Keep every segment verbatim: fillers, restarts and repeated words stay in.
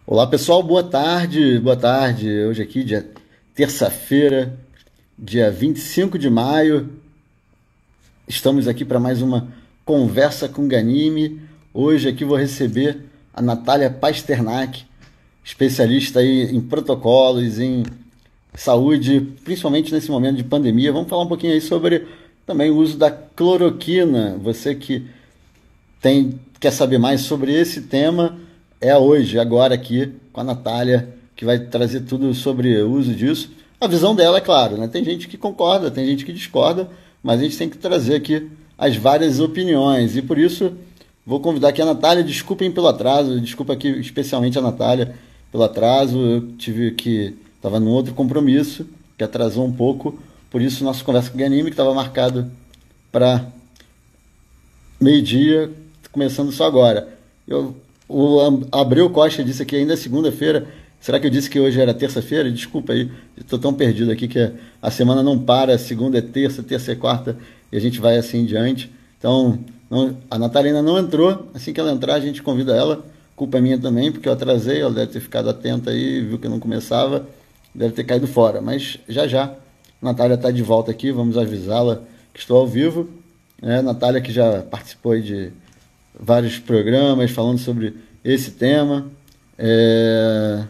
Olá pessoal, boa tarde, boa tarde. Hoje aqui, dia terça-feira, dia vinte e cinco de maio. Estamos aqui para mais uma conversa com Ganime. Hoje aqui vou receber a Natália Pasternak, especialista aí em protocolos, em saúde, principalmente nesse momento de pandemia. Vamos falar um pouquinho aí sobre também o uso da cloroquina. Você que tem, quer saber mais sobre esse tema, é hoje, agora aqui, com a Natália, que vai trazer tudo sobre o uso disso. A visão dela, é claro, né? Tem gente que concorda, tem gente que discorda, mas a gente tem que trazer aqui as várias opiniões. E por isso, vou convidar aqui a Natália. Desculpem pelo atraso, desculpa aqui especialmente a Natália pelo atraso. Eu tive que... estava num outro compromisso, que atrasou um pouco. Por isso, nossa conversa com o Ganime, que estava marcado para meio-dia, começando só agora. Eu, o Abreu Costa disse aqui ainda é segunda-feira. Será que eu disse que hoje era terça-feira? Desculpa aí, estou tão perdido aqui que a semana não para. Segunda é terça, terça é quarta e a gente vai assim em diante. Então, não, a Natália ainda não entrou. Assim que ela entrar, a gente convida ela. Culpa é minha também, porque eu atrasei. Ela deve ter ficado atenta aí, viu que não começava, deve ter caído fora. Mas já já, a Natália está de volta aqui. Vamos avisá-la que estou ao vivo. É, Natália, que já participou aí de vários programas falando sobre esse tema. É...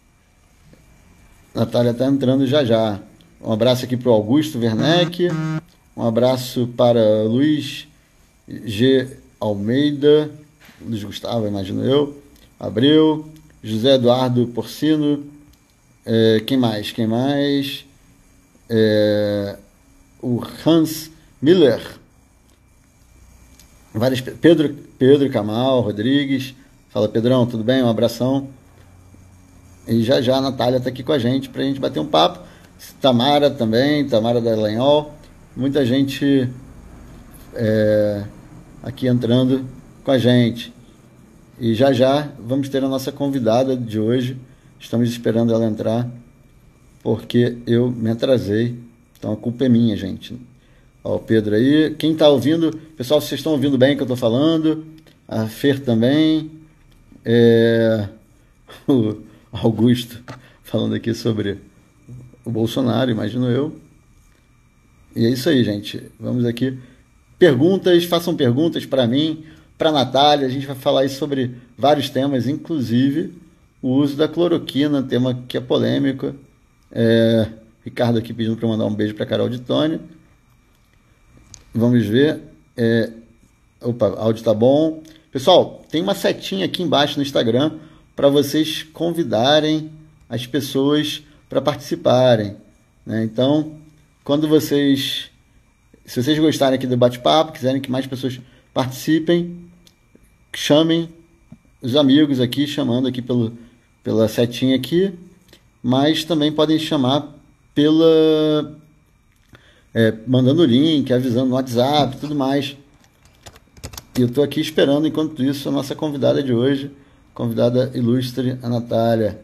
Natália está entrando já já. Um abraço aqui para o Augusto Werneck. Um abraço para Luiz G. Almeida. Luiz Gustavo, imagino eu. Abreu. José Eduardo Porcino. É... Quem mais? Quem mais? É... O Hans Miller. Várias... Pedro, Pedro Camal Rodrigues. Fala, Pedrão, tudo bem? Um abração. E já já a Natália está aqui com a gente para a gente bater um papo. Tamara também, Tamara Dallagnol. Muita gente é, aqui entrando com a gente. E já já vamos ter a nossa convidada de hoje. Estamos esperando ela entrar, porque eu me atrasei. Então a culpa é minha, gente. Ó, o Pedro aí. Quem está ouvindo? Pessoal, vocês estão ouvindo bem o que eu estou falando? A Fer também. É... O Augusto falando aqui sobre o Bolsonaro, imagino eu. E é isso aí, gente. Vamos aqui. Perguntas, façam perguntas para mim, para a Natália. A gente vai falar aí sobre vários temas, inclusive o uso da cloroquina, tema que é polêmico. É... Ricardo aqui pedindo para mandar um beijo para Carol de Tônia. Vamos ver. É... Opa, áudio tá bom. Pessoal, tem uma setinha aqui embaixo no Instagram para vocês convidarem as pessoas para participarem, né? Então, quando vocês, se vocês gostarem aqui do bate-papo, quiserem que mais pessoas participem, chamem os amigos aqui, chamando aqui pelo, pela setinha aqui, mas também podem chamar pela, é, mandando o link, avisando no WhatsApp, tudo mais. E eu estou aqui esperando, enquanto isso, a nossa convidada de hoje, convidada ilustre, a Natália,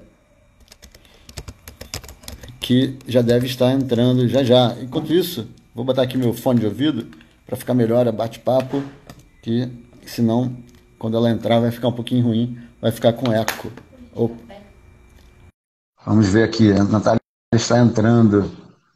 que já deve estar entrando já já. Enquanto isso, vou botar aqui meu fone de ouvido para ficar melhor a bate-papo, que senão, quando ela entrar, vai ficar um pouquinho ruim, vai ficar com eco. Opa. Vamos ver aqui, a Natália está entrando.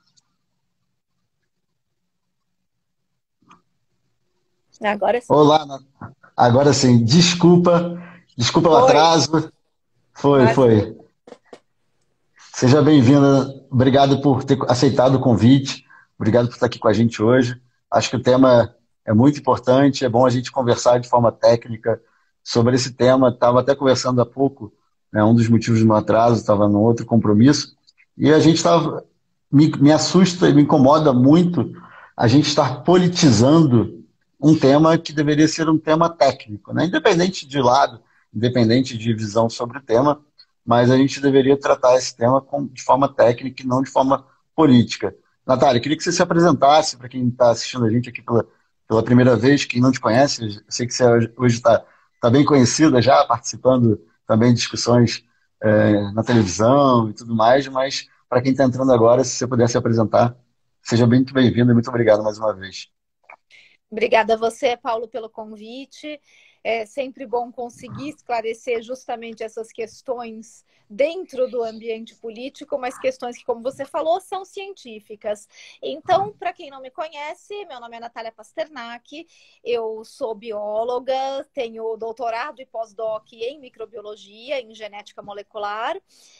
Agora sim. Olá, agora sim, desculpa, desculpa o Oi. atraso. Foi, Imagina. foi. Seja bem-vinda, obrigado por ter aceitado o convite, obrigado por estar aqui com a gente hoje. Acho que o tema é muito importante, é bom a gente conversar de forma técnica sobre esse tema. Estava até conversando há pouco, né, um dos motivos do meu atraso, estava num outro compromisso, e a gente estava, me, me assusta e me incomoda muito a gente estar politizando um tema que deveria ser um tema técnico, né? Independente de lado, independente de visão sobre o tema, mas a gente deveria tratar esse tema com, de forma técnica e não de forma política. Natália, queria que você se apresentasse para quem está assistindo a gente aqui pela, pela primeira vez, quem não te conhece. Eu sei que você hoje está tá bem conhecida já, participando também de discussões é, na televisão e tudo mais, mas para quem está entrando agora, se você puder se apresentar, seja muito bem-vindo e muito obrigado mais uma vez. Obrigada a você, Paulo, pelo convite. É sempre bom conseguir esclarecer justamente essas questões dentro do ambiente político, mas questões que, como você falou, são científicas. Então, para quem não me conhece, meu nome é Natália Pasternak, eu sou bióloga, tenho doutorado e pós-doc em microbiologia, em genética molecular.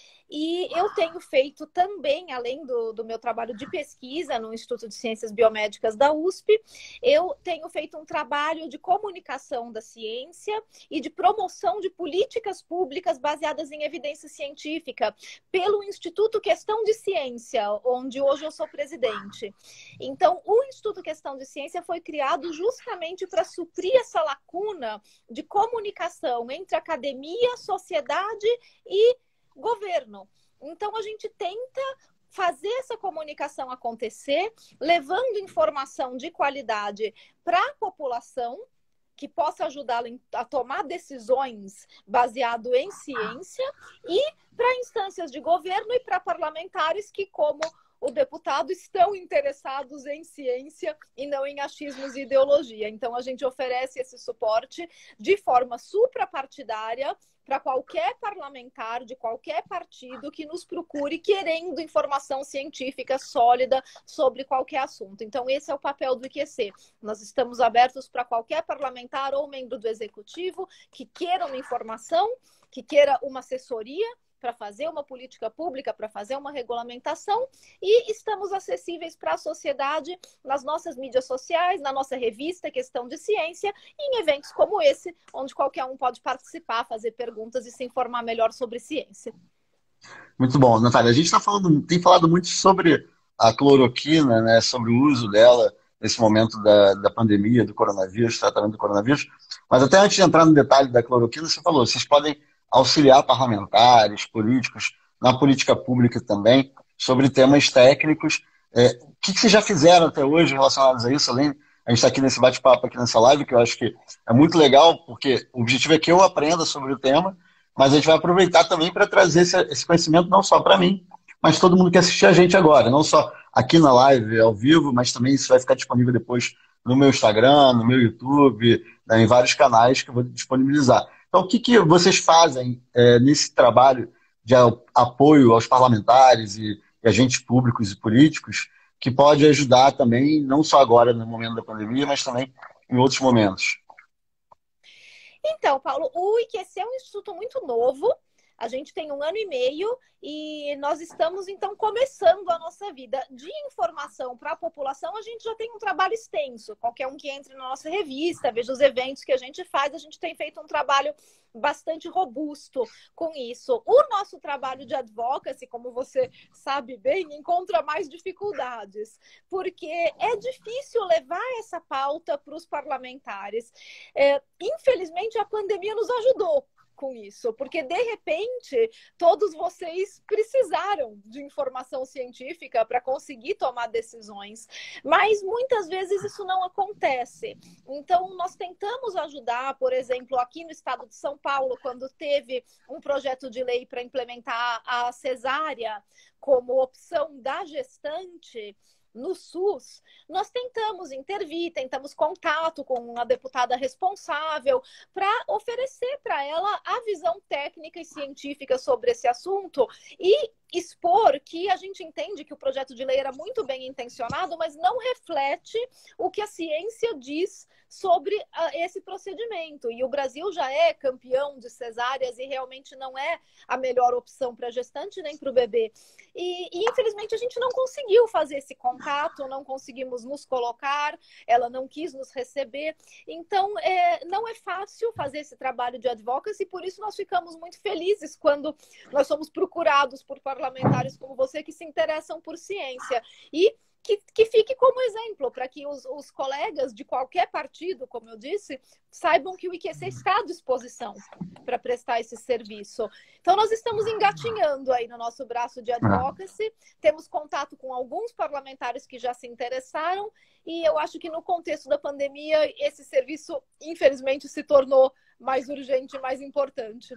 E eu tenho feito também, além do, do meu trabalho de pesquisa no Instituto de Ciências Biomédicas da U S P, eu tenho feito um trabalho de comunicação da ciência e de promoção de políticas públicas baseadas em evidência científica pelo Instituto Questão de Ciência, onde hoje eu sou presidente. Então, o Instituto Questão de Ciência foi criado justamente para suprir essa lacuna de comunicação entre academia, sociedade e governo. Então, a gente tenta fazer essa comunicação acontecer, levando informação de qualidade para a população, que possa ajudá-la a tomar decisões baseado em ciência, e para instâncias de governo e para parlamentares que, como o deputado, estão interessados em ciência e não em achismos e ideologia. Então, a gente oferece esse suporte de forma suprapartidária para qualquer parlamentar de qualquer partido que nos procure querendo informação científica sólida sobre qualquer assunto. Então, esse é o papel do I Q C. Nós estamos abertos para qualquer parlamentar ou membro do executivo que queira uma informação, que queira uma assessoria para fazer uma política pública, para fazer uma regulamentação, e estamos acessíveis para a sociedade nas nossas mídias sociais, na nossa revista Questão de Ciência, e em eventos como esse, onde qualquer um pode participar, fazer perguntas e se informar melhor sobre ciência. Muito bom, Natália. A gente tá falando, tem falado muito sobre a cloroquina, né, sobre o uso dela nesse momento da, da pandemia, do coronavírus, tratamento do coronavírus, mas até antes de entrar no detalhe da cloroquina, você falou, vocês podem auxiliar parlamentares, políticos, na política pública também, sobre temas técnicos. É, o que, que vocês já fizeram até hoje relacionados a isso? Além, a gente está aqui nesse bate-papo, aqui nessa live, que eu acho que é muito legal, porque o objetivo é que eu aprenda sobre o tema, mas a gente vai aproveitar também para trazer esse, esse conhecimento não só para mim, mas todo mundo que assistir a gente agora, não só aqui na live, ao vivo, mas também isso vai ficar disponível depois no meu Instagram, no meu YouTube, né, em vários canais que eu vou disponibilizar. Então, o que, que vocês fazem é, nesse trabalho de apoio aos parlamentares e, e agentes públicos e políticos que pode ajudar também, não só agora no momento da pandemia, mas também em outros momentos? Então, Paulo, o I Q C é um instituto muito novo. A gente tem um ano e meio e nós estamos, então, começando a nossa vida de informação para a população. A gente já tem um trabalho extenso. Qualquer um que entre na nossa revista, veja os eventos que a gente faz, a gente tem feito um trabalho bastante robusto com isso. O nosso trabalho de advocacy, como você sabe bem, encontra mais dificuldades, porque é difícil levar essa pauta para os parlamentares. É, infelizmente, a pandemia nos ajudou com isso, porque de repente todos vocês precisaram de informação científica para conseguir tomar decisões, mas muitas vezes isso não acontece. Então nós tentamos ajudar, por exemplo, aqui no estado de São Paulo, quando teve um projeto de lei para implementar a cesárea como opção da gestante no SUS, nós tentamos intervir, tentamos contato com a deputada responsável para oferecer para ela a visão técnica e científica sobre esse assunto e expor que a gente entende que o projeto de lei era muito bem intencionado, mas não reflete o que a ciência diz sobre uh, esse procedimento. E o Brasil já é campeão de cesáreas e realmente não é a melhor opção para a gestante nem para o bebê. E, e, infelizmente, a gente não conseguiu fazer esse contato, não conseguimos nos colocar, ela não quis nos receber. Então, é, não é fácil fazer esse trabalho de advocacy, e por isso nós ficamos muito felizes quando nós somos procurados por parlamentares como você que se interessam por ciência. E Que, que fique como exemplo, para que os, os colegas de qualquer partido, como eu disse, saibam que o I Q C está à disposição para prestar esse serviço. Então, nós estamos engatinhando aí no nosso braço de advocacy, temos contato com alguns parlamentares que já se interessaram, e eu acho que no contexto da pandemia, esse serviço, infelizmente, se tornou mais urgente e mais importante.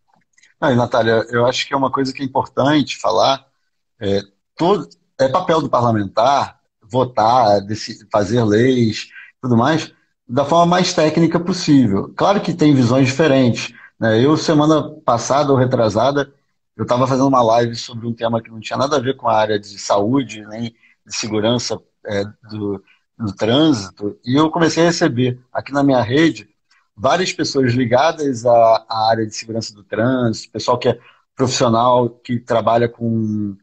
Aí, Natália, eu acho que é uma coisa que é importante falar, é, todo... É papel do parlamentar votar, fazer leis, tudo mais, da forma mais técnica possível. Claro que tem visões diferentes, né? Eu, semana passada ou retrasada, eu estava fazendo uma live sobre um tema que não tinha nada a ver com a área de saúde, nem de segurança, é, do, do trânsito, e eu comecei a receber aqui na minha rede várias pessoas ligadas à, à área de segurança do trânsito, pessoal que é profissional, que trabalha com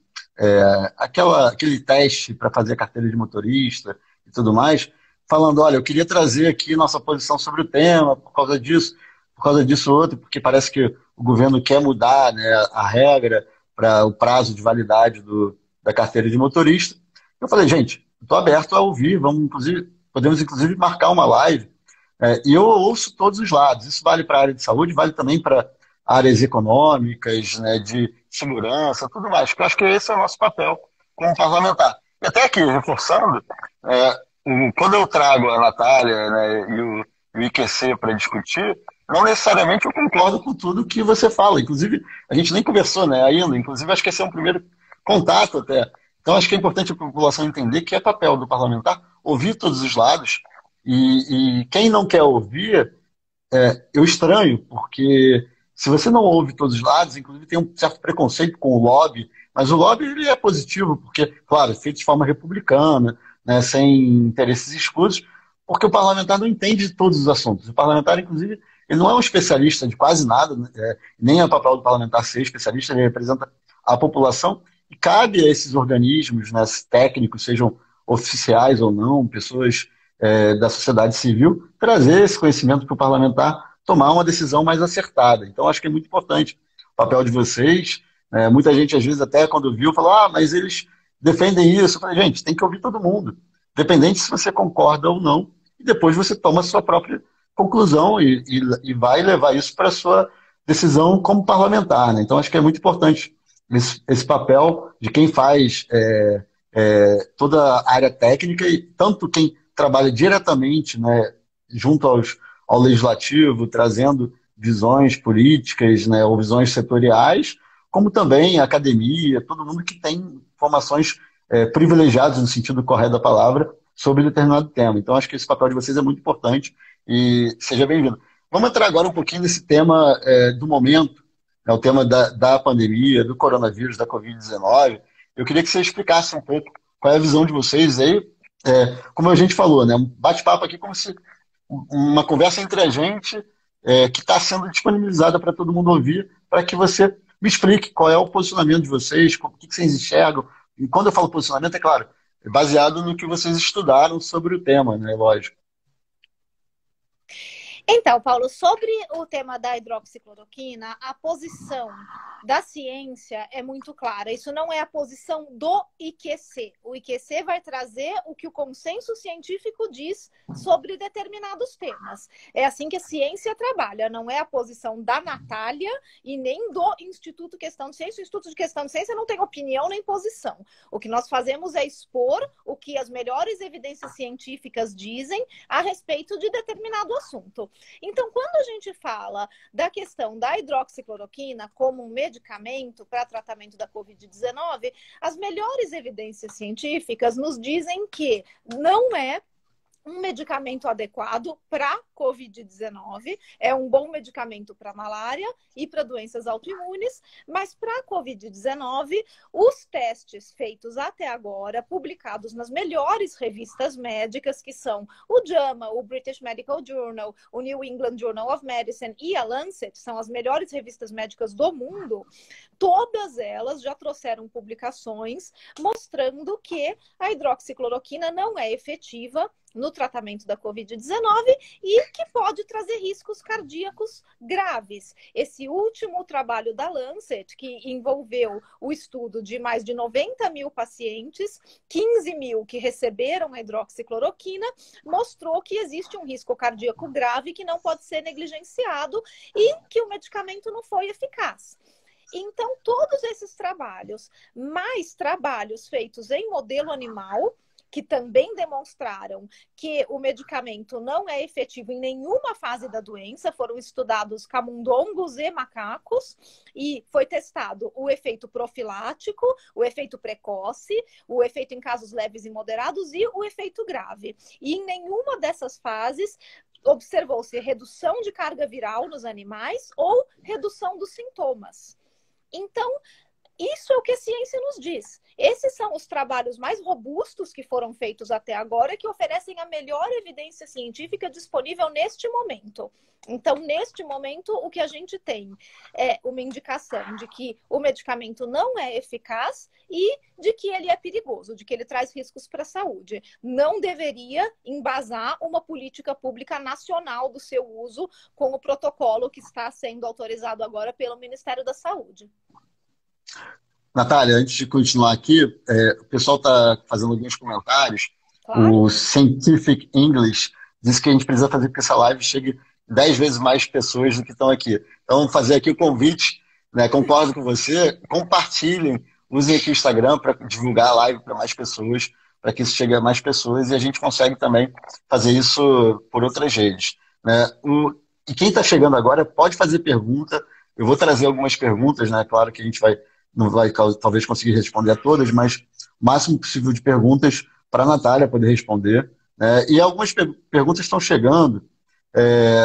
é, aquela, aquele teste para fazer a carteira de motorista e tudo mais, falando, olha, eu queria trazer aqui nossa posição sobre o tema, por causa disso, por causa disso outro, porque parece que o governo quer mudar, né, a regra para o prazo de validade do, da carteira de motorista. Eu falei, gente, estou aberto a ouvir, vamos inclusive, podemos inclusive marcar uma live. É, e eu ouço todos os lados. Isso vale para a área de saúde, vale também para áreas econômicas, né, de segurança, tudo mais. Porque eu acho que esse é o nosso papel como parlamentar. E até aqui, reforçando, é, o- quando eu trago a Natália, né, e o, e o I Q C para discutir, não necessariamente eu concordo com tudo que você fala. Inclusive, a gente nem conversou, né, ainda. Inclusive, acho que esse é um primeiro contato até. Então, acho que é importante a população entender que é papel do parlamentar ouvir todos os lados e, e quem não quer ouvir, é, eu estranho, porque se você não ouve todos os lados, inclusive tem um certo preconceito com o lobby, mas o lobby ele é positivo, porque, claro, é feito de forma republicana, né, sem interesses escusos, porque o parlamentar não entende de todos os assuntos. O parlamentar, inclusive, ele não é um especialista de quase nada, né, é, nem é o papel do parlamentar ser especialista, ele representa a população, e cabe a esses organismos, né, técnicos, sejam oficiais ou não, pessoas é, da sociedade civil, trazer esse conhecimento para o parlamentar tomar uma decisão mais acertada. Então, acho que é muito importante o papel de vocês. É, muita gente, às vezes, até quando viu, falou, ah, mas eles defendem isso. Eu falei, gente, tem que ouvir todo mundo, independente se você concorda ou não, e depois você toma a sua própria conclusão e, e, e vai levar isso para a sua decisão como parlamentar. Né? Então, acho que é muito importante esse, esse papel de quem faz é, é, toda a área técnica e tanto quem trabalha diretamente, né, junto aos, ao legislativo, trazendo visões políticas, né, ou visões setoriais, como também a academia, todo mundo que tem informações é, privilegiadas, no sentido correto da palavra, sobre determinado tema. Então, acho que esse papel de vocês é muito importante e seja bem-vindo. Vamos entrar agora um pouquinho nesse tema é, do momento, né, o tema da, da pandemia, do coronavírus, da covid dezenove. Eu queria que você explicasse um pouco qual é a visão de vocês aí, é, como a gente falou, né? Um bate-papo aqui como se uma conversa entre a gente é, que está sendo disponibilizada para todo mundo ouvir, para que você me explique qual é o posicionamento de vocês, o que, que vocês enxergam. E quando eu falo posicionamento, é claro, é baseado no que vocês estudaram sobre o tema, né? Lógico. Então, Paulo, sobre o tema da hidroxicloroquina, a posição da ciência é muito clara. Isso não é a posição do I Q C. O I Q C vai trazer o que o consenso científico diz sobre determinados temas. É assim que a ciência trabalha, não é a posição da Natália e nem do Instituto Questão de Ciência. O Instituto de Questão de Ciência não tem opinião nem posição. O que nós fazemos é expor o que as melhores evidências científicas dizem a respeito de determinado assunto. Então, quando a gente fala da questão da hidroxicloroquina como um medicamento para tratamento da covid dezenove, as melhores evidências científicas nos dizem que não é um medicamento adequado para covid dezenove, é um bom medicamento para malária e para doenças autoimunes, mas para covid dezenove, os testes feitos até agora, publicados nas melhores revistas médicas, que são o JAMA, o British Medical Journal, o New England Journal of Medicine e a Lancet, são as melhores revistas médicas do mundo, todas elas já trouxeram publicações mostrando que a hidroxicloroquina não é efetiva no tratamento da covid dezenove e que pode trazer riscos cardíacos graves. Esse último trabalho da Lancet, que envolveu o estudo de mais de noventa mil pacientes, quinze mil que receberam a hidroxicloroquina, mostrou que existe um risco cardíaco grave que não pode ser negligenciado e que o medicamento não foi eficaz. Então, todos esses trabalhos, mais trabalhos feitos em modelo animal, que também demonstraram que o medicamento não é efetivo em nenhuma fase da doença. Foram estudados camundongos e macacos e foi testado o efeito profilático, o efeito precoce, o efeito em casos leves e moderados e o efeito grave. E em nenhuma dessas fases observou-se redução de carga viral nos animais ou redução dos sintomas. Então, isso é o que a ciência nos diz. Esses são os trabalhos mais robustos que foram feitos até agora, que oferecem a melhor evidência científica disponível neste momento. Então, neste momento, o que a gente tem é uma indicação de que o medicamento não é eficaz e de que ele é perigoso, de que ele traz riscos para a saúde. Não deveria embasar uma política pública nacional do seu uso com o protocolo que está sendo autorizado agora pelo Ministério da Saúde. Natália, antes de continuar aqui, é, o pessoal está fazendo alguns comentários. Claro. O Scientific English disse que a gente precisa fazer com que essa live chegue dez vezes mais pessoas do que estão aqui. Então, vamos fazer aqui o convite, né? Concordo com você, compartilhem, usem aqui o Instagram para divulgar a live para mais pessoas, para que isso chegue a mais pessoas e a gente consegue também fazer isso por outras redes, né? O, e quem está chegando agora pode fazer pergunta. Eu vou trazer algumas perguntas, né? Claro que a gente vai, não vai talvez conseguir responder a todas, mas o máximo possível de perguntas para a Natália poder responder, né? E algumas per perguntas estão chegando. É,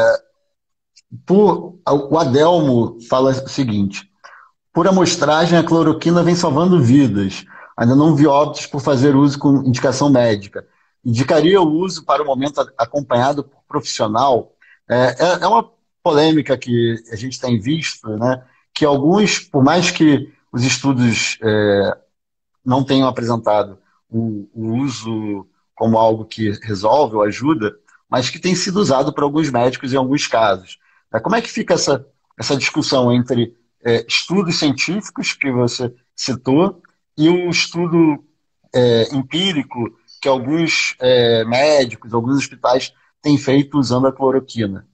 por, o Adelmo fala o seguinte: por amostragem, a cloroquina vem salvando vidas. Ainda não vi óbitos por fazer uso com indicação médica. Indicaria o uso para o momento acompanhado por profissional? É, é uma polêmica que a gente tem visto, né? Que alguns, por mais que os estudos é, não tenham apresentado o, o uso como algo que resolve ou ajuda, mas que tem sido usado por alguns médicos em alguns casos. Como é que fica essa, essa discussão entre é, estudos científicos, que você citou, e o estudo é, empírico que alguns é, médicos, alguns hospitais têm feito usando a cloroquina?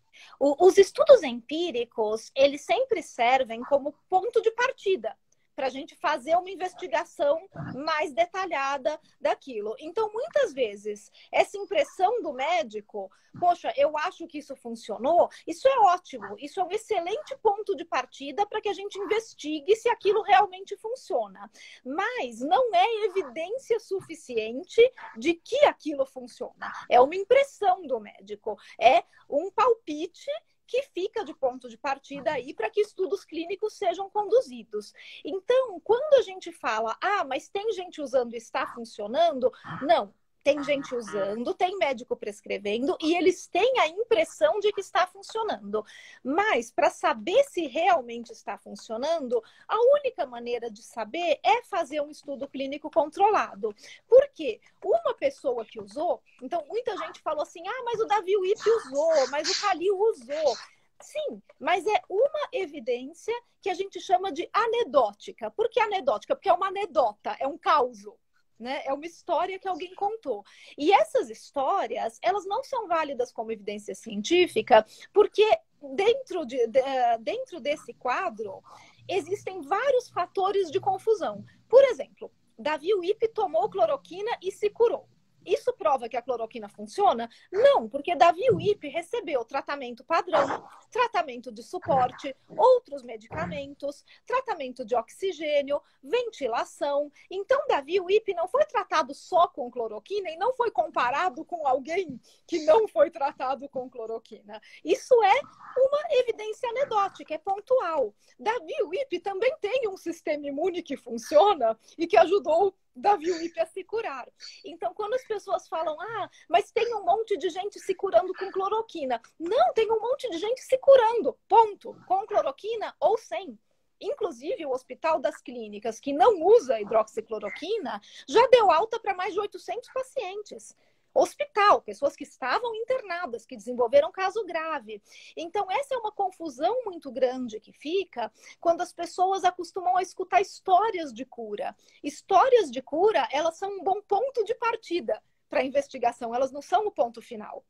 Os estudos empíricos, eles sempre servem como ponto de partida para a gente fazer uma investigação mais detalhada daquilo. Então, muitas vezes, essa impressão do médico, poxa, eu acho que isso funcionou, isso é ótimo, isso é um excelente ponto de partida para que a gente investigue se aquilo realmente funciona. Mas não é evidência suficiente de que aquilo funciona. É uma impressão do médico, é um palpite que fica de ponto de partida aí para que estudos clínicos sejam conduzidos. Então, quando a gente fala, ah, mas tem gente usando e está funcionando, não. Tem gente usando, tem médico prescrevendo e eles têm a impressão de que está funcionando. Mas, para saber se realmente está funcionando, a única maneira de saber é fazer um estudo clínico controlado. Por quê? Uma pessoa que usou, então muita gente falou assim, ah, mas o Davi Wipp usou, mas o Kalil usou. Sim, mas é uma evidência que a gente chama de anedótica. Por que anedótica? Porque é uma anedota, é um causo. Né? É uma história que alguém contou. E essas histórias, elas não são válidas como evidência científica, porque dentro, de, de, dentro desse quadro existem vários fatores de confusão. Por exemplo, Davi Wipp tomou cloroquina e se curou. Isso prova que a cloroquina funciona? Não, porque Davi Wipp recebeu tratamento padrão, tratamento de suporte, outros medicamentos, tratamento de oxigênio, ventilação. Então, Davi Wipp não foi tratado só com cloroquina e não foi comparado com alguém que não foi tratado com cloroquina. Isso é uma evidência anedótica, é pontual. Davi Wipp também tem um sistema imune que funciona e que ajudou Davi Wipp a se curar. Então, quando as pessoas falam, ah, mas tem um monte de gente se curando com cloroquina. Não, tem um monte de gente se curando, ponto. Com cloroquina ou sem. Inclusive, o Hospital das Clínicas, que não usa hidroxicloroquina, já deu alta para mais de oitocentos pacientes. Hospital, pessoas que estavam internadas, que desenvolveram caso grave. Então, essa é uma confusão muito grande que fica quando as pessoas acostumam a escutar histórias de cura. Histórias de cura, elas são um bom ponto de partida para a investigação, elas não são o ponto final.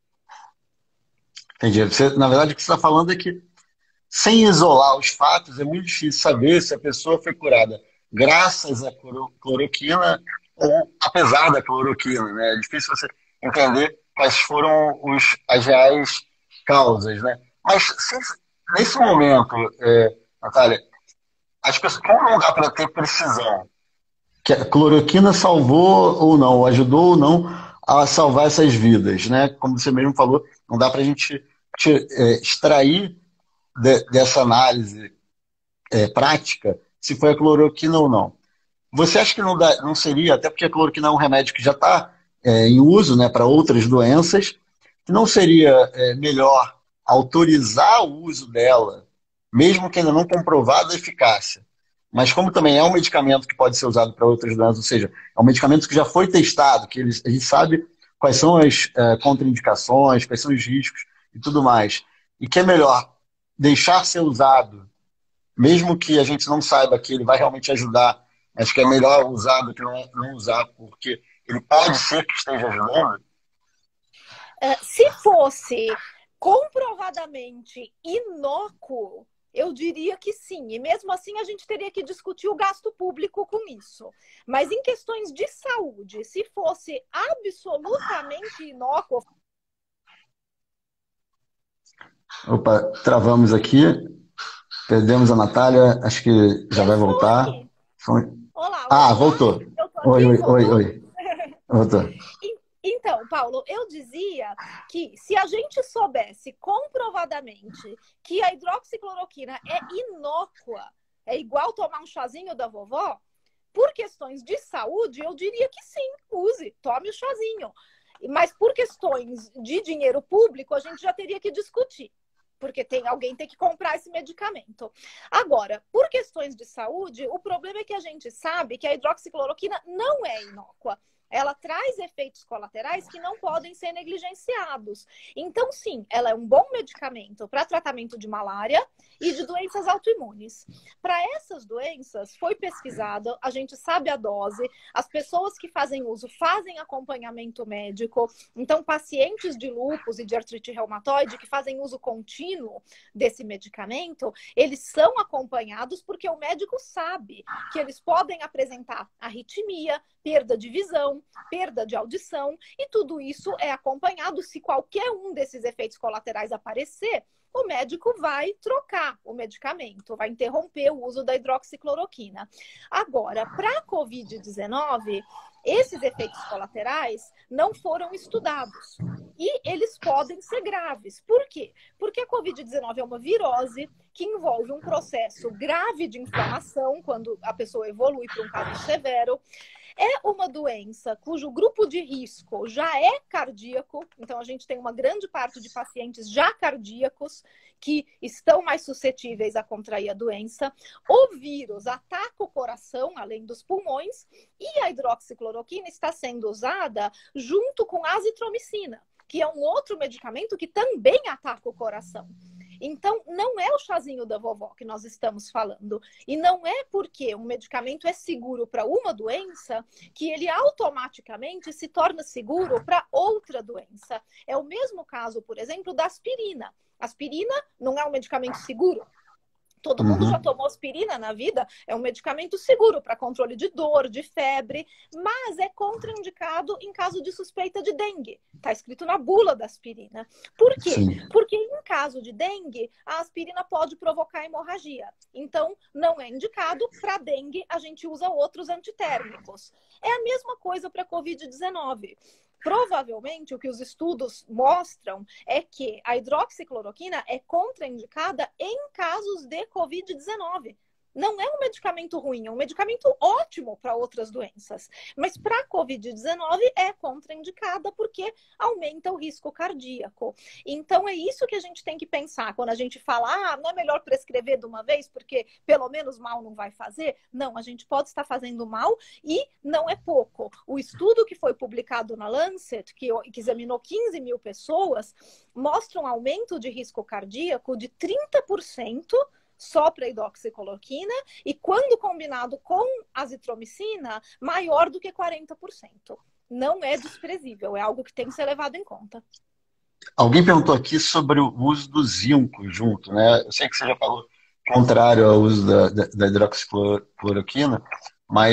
Entendi. Você, na verdade, o que você está falando é que, sem isolar os fatos, é muito difícil saber se a pessoa foi curada graças à cloroquina ou apesar da cloroquina, né? É difícil você entender quais foram os, as reais causas, né? Mas se, nesse momento, é, Natália, as pessoas, como não dá para ter precisão? Que a cloroquina salvou ou não, ajudou ou não a salvar essas vidas, né? Como você mesmo falou, não dá para a gente te- é, extrair de- dessa análise é, prática se foi a cloroquina ou não. Você acha que não, dá, não seria, até porque a cloroquina é um remédio que já está é, em uso, né, para outras doenças, que não seria é, melhor autorizar o uso dela, mesmo que ainda não comprovada a eficácia? Mas como também é um medicamento que pode ser usado para outras doenças, ou seja, é um medicamento que já foi testado, que eles, a gente sabe quais são as é, contraindicações, quais são os riscos e tudo mais, e que é melhor deixar ser usado mesmo que a gente não saiba que ele vai realmente ajudar, acho que é melhor usar do que não, não usar, porque ele pode ser que esteja ajudando. Uh, se fosse comprovadamente inócuo, eu diria que sim. E mesmo assim, a gente teria que discutir o gasto público com isso. Mas em questões de saúde, se fosse absolutamente inócuo. Opa, travamos aqui, perdemos a Natália, acho que já Eu vai estou voltar. aqui. Olá, Ah, olá, olá. voltou. Eu estou Oi, aqui, oi, oi, voltou? oi. Voltou. Então, Paulo, eu dizia que se a gente soubesse comprovadamente que a hidroxicloroquina é inócua, é igual tomar um chazinho da vovó, por questões de saúde, eu diria que sim, use, tome o chazinho. Mas por questões de dinheiro público, a gente já teria que discutir. Porque tem, alguém tem que comprar esse medicamento. Agora, por questões de saúde, o problema é que a gente sabe que a hidroxicloroquina não é inócua. Ela traz efeitos colaterais que não podem ser negligenciados. Então, sim, ela é um bom medicamento para tratamento de malária e de doenças autoimunes. Para essas doenças, foi pesquisado, a gente sabe a dose, as pessoas que fazem uso fazem acompanhamento médico. Então, pacientes de lúpus e de artrite reumatoide que fazem uso contínuo desse medicamento, eles são acompanhados porque o médico sabe que eles podem apresentar arritmia, perda de visão, perda de audição, e tudo isso é acompanhado. Se qualquer um desses efeitos colaterais aparecer, o médico vai trocar o medicamento, vai interromper o uso da hidroxicloroquina. Agora, para a covid dezenove, esses efeitos colaterais não foram estudados. E eles podem ser graves. Por quê? Porque a covid dezenove é uma virose que envolve um processo grave de inflamação, quando a pessoa evolui para um caso severo. É uma doença cujo grupo de risco já é cardíaco, então a gente tem uma grande parte de pacientes já cardíacos que estão mais suscetíveis a contrair a doença. O vírus ataca o coração, além dos pulmões, e a hidroxicloroquina está sendo usada junto com a azitromicina, que é um outro medicamento que também ataca o coração. Então, não é o chazinho da vovó que nós estamos falando. E não é porque um medicamento é seguro para uma doença que ele automaticamente se torna seguro para outra doença. É o mesmo caso, por exemplo, da aspirina. Aspirina não é um medicamento seguro. Todo mundo já Uhum. tomou aspirina na vida, é um medicamento seguro para controle de dor, de febre, mas é contraindicado em caso de suspeita de dengue. Está escrito na bula da aspirina. Por quê? Sim. Porque em caso de dengue, a aspirina pode provocar hemorragia. Então, não é indicado. Para dengue, a gente usa outros antitérmicos. É a mesma coisa para a covid dezenove. Provavelmente, o que os estudos mostram é que a hidroxicloroquina é contraindicada em casos de covid dezenove. Não é um medicamento ruim, é um medicamento ótimo para outras doenças. Mas para a covid dezenove é contraindicada porque aumenta o risco cardíaco. Então é isso que a gente tem que pensar quando a gente fala, ah, não é melhor prescrever de uma vez porque pelo menos mal não vai fazer? Não, a gente pode estar fazendo mal e não é pouco. O estudo que foi publicado na Lancet, que, que examinou quinze mil pessoas, mostra um aumento de risco cardíaco de trinta por cento só para hidroxicloroquina, e quando combinado com azitromicina, maior do que quarenta por cento. Não é desprezível, é algo que tem que ser levado em conta. Alguém perguntou aqui sobre o uso do zinco junto, né? Eu sei que você já falou contrário ao uso da, da, da hidroxicloroquina, mas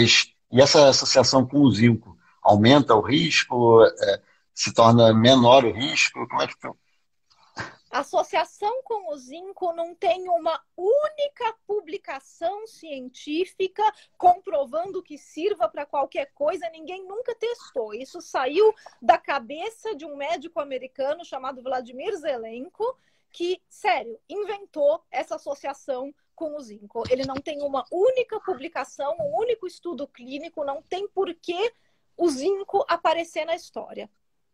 E essa associação com o zinco aumenta o risco, é, se torna menor o risco? Como é que foi? A associação com o zinco não tem uma única publicação científica comprovando que sirva para qualquer coisa, ninguém nunca testou. Isso saiu da cabeça de um médico americano chamado Vladimir Zelenko, que, sério, inventou essa associação com o zinco. Ele não tem uma única publicação, um único estudo clínico, não tem por que o zinco aparecer na história.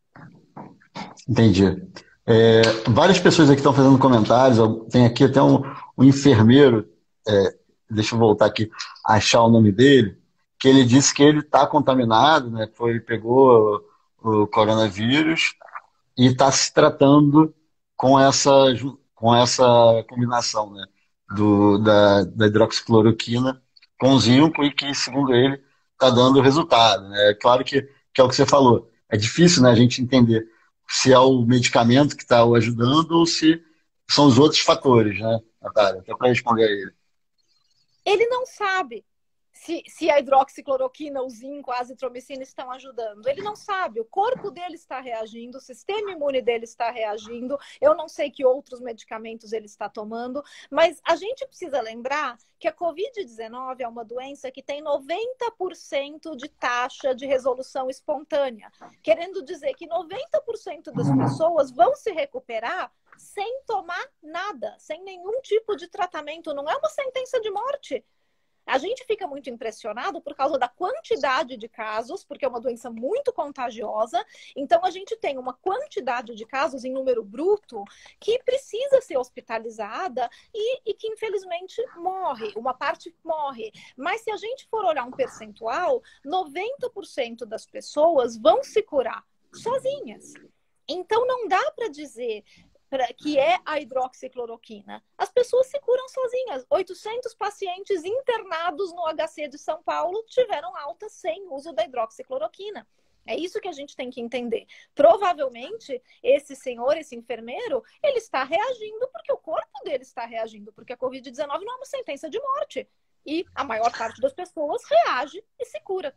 Entendi. É, várias pessoas aqui estão fazendo comentários. Tem aqui até um, um enfermeiro, é, deixa eu voltar aqui, achar o nome dele, que ele disse que ele está contaminado, né? Foi, ele pegou o, o coronavírus e está se tratando com essa, com essa combinação, né? Do, da, da hidroxicloroquina com zinco e que, segundo ele, está dando resultado, né? É claro que, que é o que você falou. É difícil, né, a gente entender se é o medicamento que está o ajudando ou se são os outros fatores, né, Natália? Até para responder a ele. Ele não sabe se, se a hidroxicloroquina, o zinco, a azitromicina estão ajudando. Ele não sabe. O corpo dele está reagindo, o sistema imune dele está reagindo. Eu não sei que outros medicamentos ele está tomando, mas a gente precisa lembrar que a covid dezenove é uma doença que tem noventa por cento de taxa de resolução espontânea, querendo dizer que noventa por cento das pessoas vão se recuperar sem tomar nada, sem nenhum tipo de tratamento. Não é uma sentença de morte. A gente fica muito impressionado por causa da quantidade de casos, porque é uma doença muito contagiosa. Então, a gente tem uma quantidade de casos em número bruto que precisa ser hospitalizada e, e que, infelizmente, morre. Uma parte morre. Mas, se a gente for olhar um percentual, noventa por cento das pessoas vão se curar sozinhas. Então, não dá para dizer que é a hidroxicloroquina. As pessoas se curam sozinhas. oitocentos pacientes internados no H C de São Paulo tiveram alta sem uso da hidroxicloroquina. É isso que a gente tem que entender. Provavelmente, esse senhor, esse enfermeiro, ele está reagindo porque o corpo dele está reagindo, porque a covid dezenove não é uma sentença de morte. E a maior parte das pessoas reage e se cura.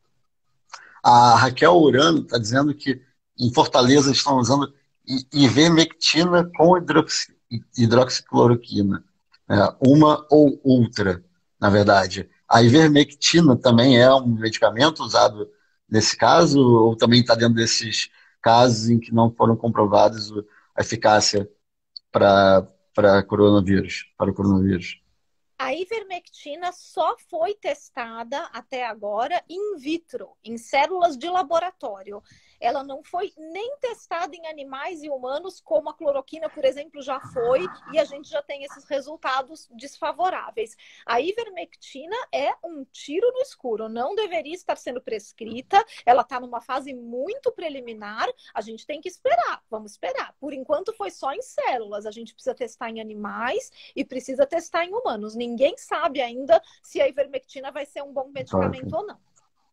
A Raquel Urano está dizendo que em Fortaleza estão usando ivermectina com hidroxi, hidroxicloroquina. É, uma ou outra, na verdade. A ivermectina também é um medicamento usado nesse caso, ou também está dentro desses casos em que não foram comprovados a eficácia para para coronavírus, para o coronavírus? A ivermectina só foi testada até agora in vitro, em células de laboratório. Ela não foi nem testada em animais e humanos, como a cloroquina, por exemplo, já foi, e a gente já tem esses resultados desfavoráveis. A ivermectina é um tiro no escuro, não deveria estar sendo prescrita, ela está numa fase muito preliminar, a gente tem que esperar, vamos esperar. Por enquanto foi só em células, a gente precisa testar em animais e precisa testar em humanos. Ninguém sabe ainda se a ivermectina vai ser um bom medicamento Claro. ou não.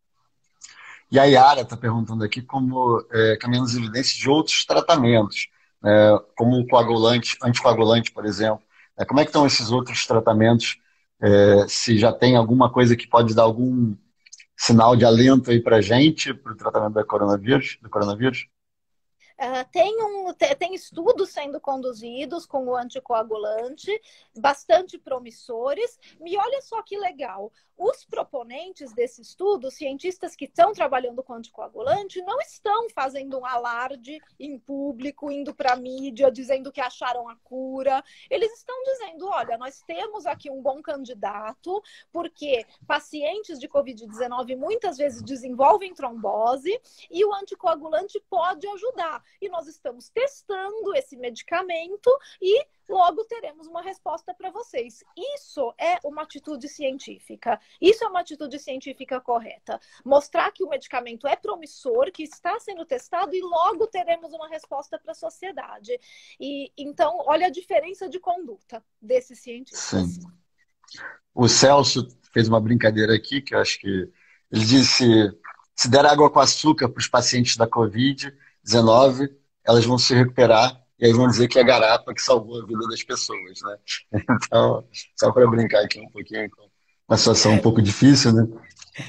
E a Yara está perguntando aqui como é, caminhamos evidências de outros tratamentos, né, como o coagulante, anticoagulante, por exemplo. É, como é que estão esses outros tratamentos? É, se já tem alguma coisa que pode dar algum sinal de alento aí para a gente, para o tratamento do coronavírus, do coronavírus? Uh, tem, um, tem estudos sendo conduzidos com o anticoagulante, bastante promissores. E olha só que legal, os proponentes desse estudo, cientistas que estão trabalhando com anticoagulante, não estão fazendo um alarde em público, indo para a mídia, dizendo que acharam a cura. Eles estão dizendo, olha, nós temos aqui um bom candidato, porque pacientes de covid dezenove muitas vezes desenvolvem trombose e o anticoagulante pode ajudar. E nós estamos testando esse medicamento e logo teremos uma resposta para vocês. Isso é uma atitude científica. Isso é uma atitude científica correta. Mostrar que o medicamento é promissor, que está sendo testado e logo teremos uma resposta para a sociedade. E então, olha a diferença de conduta desses cientistas. Sim. O Celso fez uma brincadeira aqui, que eu acho que ele disse: se der água com açúcar para os pacientes da covid dezenove, elas vão se recuperar e aí vão dizer que é a garapa que salvou a vida das pessoas, né? Então, só para brincar aqui um pouquinho com uma situação um pouco difícil, né?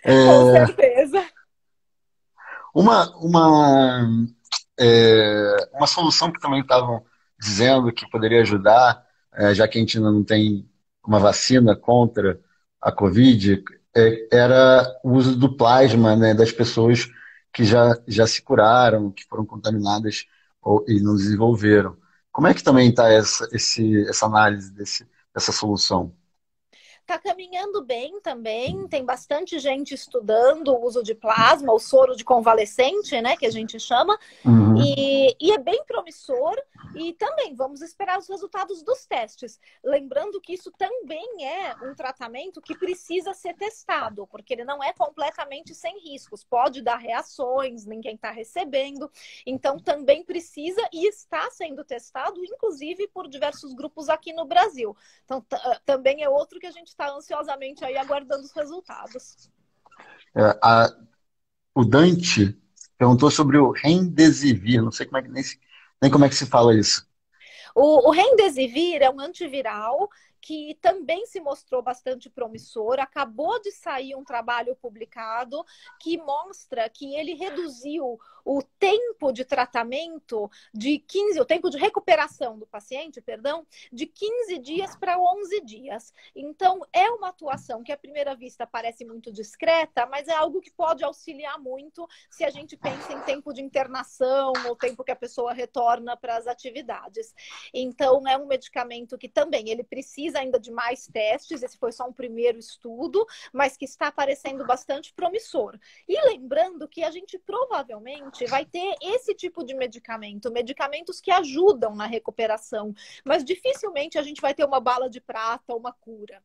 Com certeza. Uma, uma, é, uma solução que também estavam dizendo que poderia ajudar, é, já que a gente ainda não tem uma vacina contra a Covid, é, era o uso do plasma, né, das pessoas que já, já se curaram, que foram contaminadas ou, e não desenvolveram. Como é que também está essa, esse, essa análise desse, dessa solução? Está caminhando bem também, tem bastante gente estudando o uso de plasma, o soro de convalescente, né, que a gente chama, Uhum. e, e é bem promissor. E também vamos esperar os resultados dos testes. Lembrando que isso também é um tratamento que precisa ser testado, porque ele não é completamente sem riscos. Pode dar reações, ninguém está recebendo. Então também precisa e está sendo testado, inclusive por diversos grupos aqui no Brasil. Então também é outro que a gente está ansiosamente aí aguardando os resultados. É, a, o Dante perguntou sobre o Remdesivir, não sei como é que, nem, se- nem como é que se fala isso. O, o Remdesivir é um antiviral que também se mostrou bastante promissor. Acabou de sair um trabalho publicado que mostra que ele reduziu o tempo de tratamento de quinze, o tempo de recuperação do paciente, perdão, de quinze dias para onze dias. Então, é uma atuação que à primeira vista parece muito discreta, mas é algo que pode auxiliar muito se a gente pensa em tempo de internação ou tempo que a pessoa retorna para as atividades. Então, é um medicamento que também ele precisa ainda de mais testes, esse foi só um primeiro estudo, mas que está parecendo bastante promissor. E lembrando que a gente provavelmente vai ter esse tipo de medicamento, medicamentos que ajudam na recuperação, mas dificilmente a gente vai ter uma bala de prata, uma cura.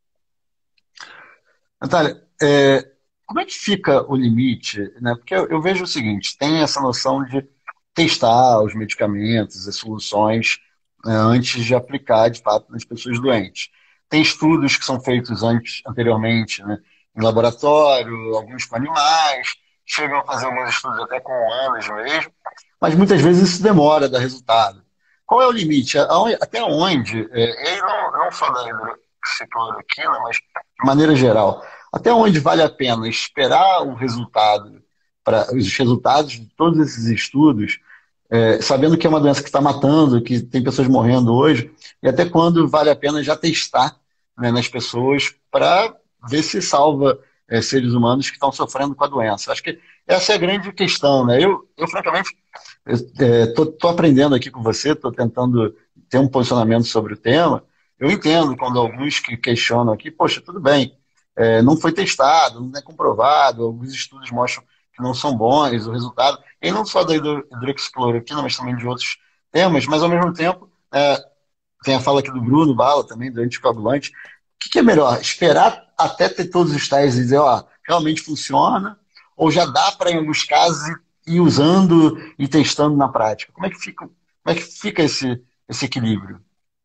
Natália, é, como é que fica o limite, né? Porque eu, eu vejo o seguinte, tem essa noção de testar os medicamentos, as soluções, né, antes de aplicar, de fato, nas pessoas doentes. Tem estudos que são feitos antes, anteriormente, né, em laboratório, alguns com animais, chegam a fazer alguns estudos até com humanos mesmo, mas muitas vezes isso demora a dar resultado. Qual é o limite? Aonde- Até onde, é, eu não, não só da hidroxicloroquina, mas de maneira geral, até onde vale a pena esperar o resultado, para os resultados de todos esses estudos, é, sabendo que é uma doença que está matando, que tem pessoas morrendo hoje, e até quando vale a pena já testar, né, nas pessoas para ver se salva, é, seres humanos que estão sofrendo com a doença. Acho que essa é a grande questão, né? Eu, eu francamente, estou aprendendo aqui com você, estou tentando ter um posicionamento sobre o tema. Eu entendo quando alguns que questionam aqui, poxa, tudo bem, é, não foi testado, não é comprovado, alguns estudos mostram que não são bons, o resultado, e não só da hidro- hidroxicloroquina, mas também de outros temas, mas ao mesmo tempo, é, tem a fala aqui do Bruno Bala também, do anticoagulante. O que, que é melhor? Esperar até ter todos os tais e dizer, ó, realmente funciona, ou já dá para, em alguns casos, ir usando e testando na prática? Como é que fica, como é que fica esse, esse equilíbrio?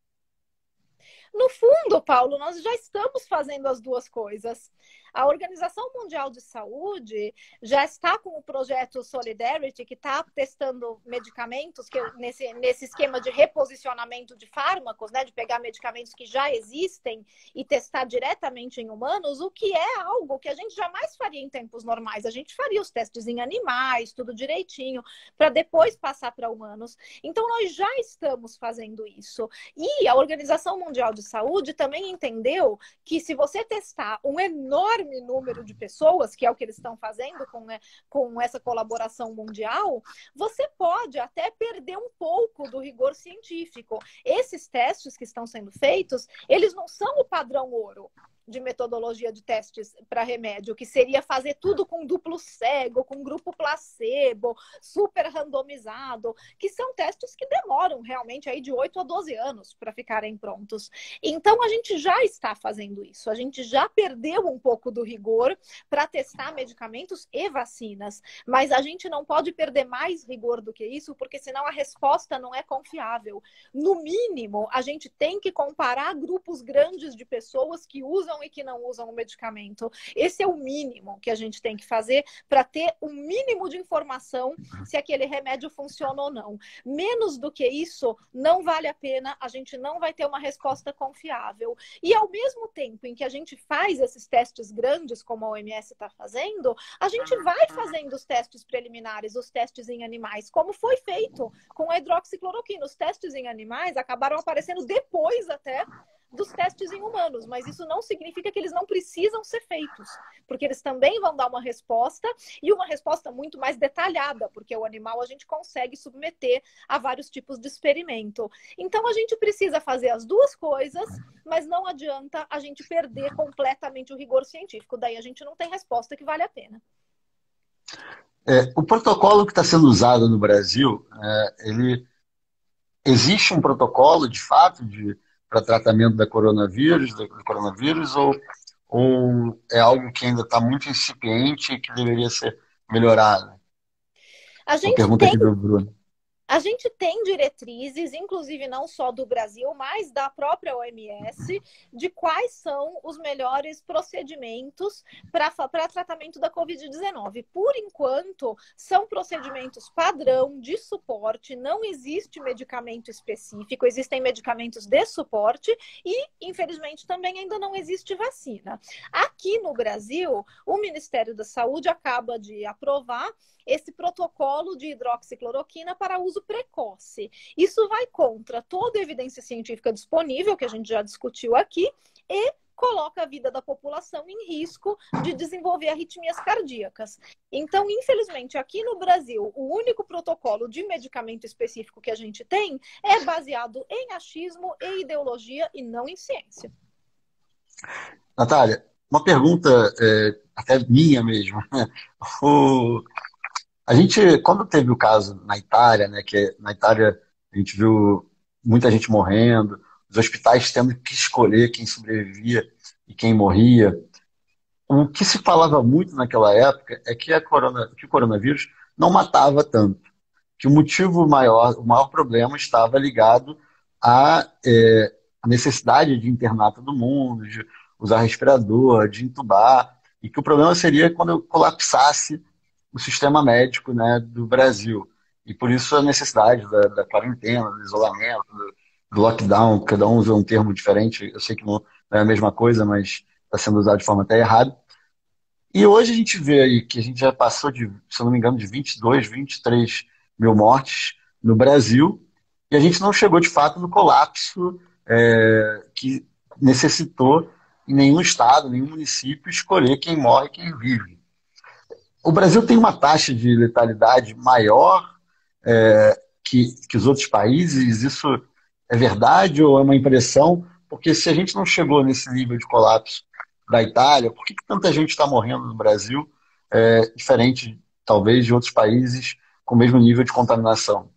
No fundo, Paulo, nós já estamos fazendo as duas coisas. A Organização Mundial de Saúde já está com o projeto Solidarity, que está testando medicamentos, que nesse, nesse esquema de reposicionamento de fármacos, né, de pegar medicamentos que já existem e testar diretamente em humanos, o que é algo que a gente jamais faria em tempos normais. A gente faria os testes em animais, tudo direitinho, para depois passar para humanos. Então, nós já estamos fazendo isso. E a Organização Mundial de Saúde também entendeu que se você testar um enorme número de pessoas, que é o que eles estão fazendo com, né, com essa colaboração mundial, você pode até perder um pouco do rigor científico. Esses testes que estão sendo feitos, eles não são o padrão ouro de metodologia de testes para remédio, que seria fazer tudo com duplo cego, com grupo placebo, super randomizado, que são testes que demoram realmente aí de oito a doze anos para ficarem prontos. Então, a gente já está fazendo isso. A gente já perdeu um pouco do rigor para testar medicamentos e vacinas, mas a gente não pode perder mais rigor do que isso, porque senão a resposta não é confiável. No mínimo, a gente tem que comparar grupos grandes de pessoas que usam usam e que não usam o medicamento. Esse é o mínimo que a gente tem que fazer para ter o mínimo de informação se aquele remédio funciona ou não. Menos do que isso, não vale a pena, a gente não vai ter uma resposta confiável. E ao mesmo tempo em que a gente faz esses testes grandes, como a O M S está fazendo, a gente vai fazendo os testes preliminares, os testes em animais, como foi feito com a hidroxicloroquina. Os testes em animais acabaram aparecendo depois até dos testes em humanos, mas isso não significa que eles não precisam ser feitos, porque eles também vão dar uma resposta, e uma resposta muito mais detalhada, porque o animal a gente consegue submeter a vários tipos de experimento. Então a gente precisa fazer as duas coisas, mas não adianta a gente perder completamente o rigor científico, daí a gente não tem resposta que vale a pena. É, o protocolo que está sendo usado no Brasil, é, ele existe um protocolo de fato de para tratamento da coronavírus, do coronavírus, ou, ou é algo que ainda está muito incipiente e que deveria ser melhorado? A Uma gente pergunta tem aqui do Bruno. A gente tem diretrizes, inclusive não só do Brasil, mas da própria O M S, de quais são os melhores procedimentos para tratamento da covid dezenove. Por enquanto, são procedimentos padrão de suporte, não existe medicamento específico, existem medicamentos de suporte e, infelizmente, também ainda não existe vacina. Aqui no Brasil, o Ministério da Saúde acaba de aprovar esse protocolo de hidroxicloroquina para uso precoce. Isso vai contra toda a evidência científica disponível, que a gente já discutiu aqui, e coloca a vida da população em risco de desenvolver arritmias cardíacas. Então, infelizmente, aqui no Brasil, o único protocolo de medicamento específico que a gente tem é baseado em achismo e ideologia e não em ciência. Natália, uma pergunta é, até minha mesmo. O... A gente, quando teve o caso na Itália, né, que na Itália a gente viu muita gente morrendo, os hospitais tendo que escolher quem sobrevivia e quem morria, o que se falava muito naquela época é que, a corona, que o coronavírus não matava tanto, que o motivo maior, o maior problema estava ligado à é, necessidade de internar todo mundo, de usar respirador, de entubar, e que o problema seria quando colapsasse o sistema médico, né, do Brasil. E por isso a necessidade da, da quarentena, do isolamento, do, do lockdown, cada um usa um termo diferente, eu sei que não é a mesma coisa, mas está sendo usado de forma até errada. E hoje a gente vê aí que a gente já passou de, se eu não me engano, de vinte e dois, vinte e três mil mortes no Brasil, e a gente não chegou de fato no colapso é, que necessitou em nenhum estado, nenhum município escolher quem morre e quem vive. O Brasil tem uma taxa de letalidade maior é, que, que os outros países. Isso é verdade ou é uma impressão? Porque se a gente não chegou nesse nível de colapso da Itália, por que, que tanta gente está morrendo no Brasil, é, diferente, talvez, de outros países com o mesmo nível de contaminação?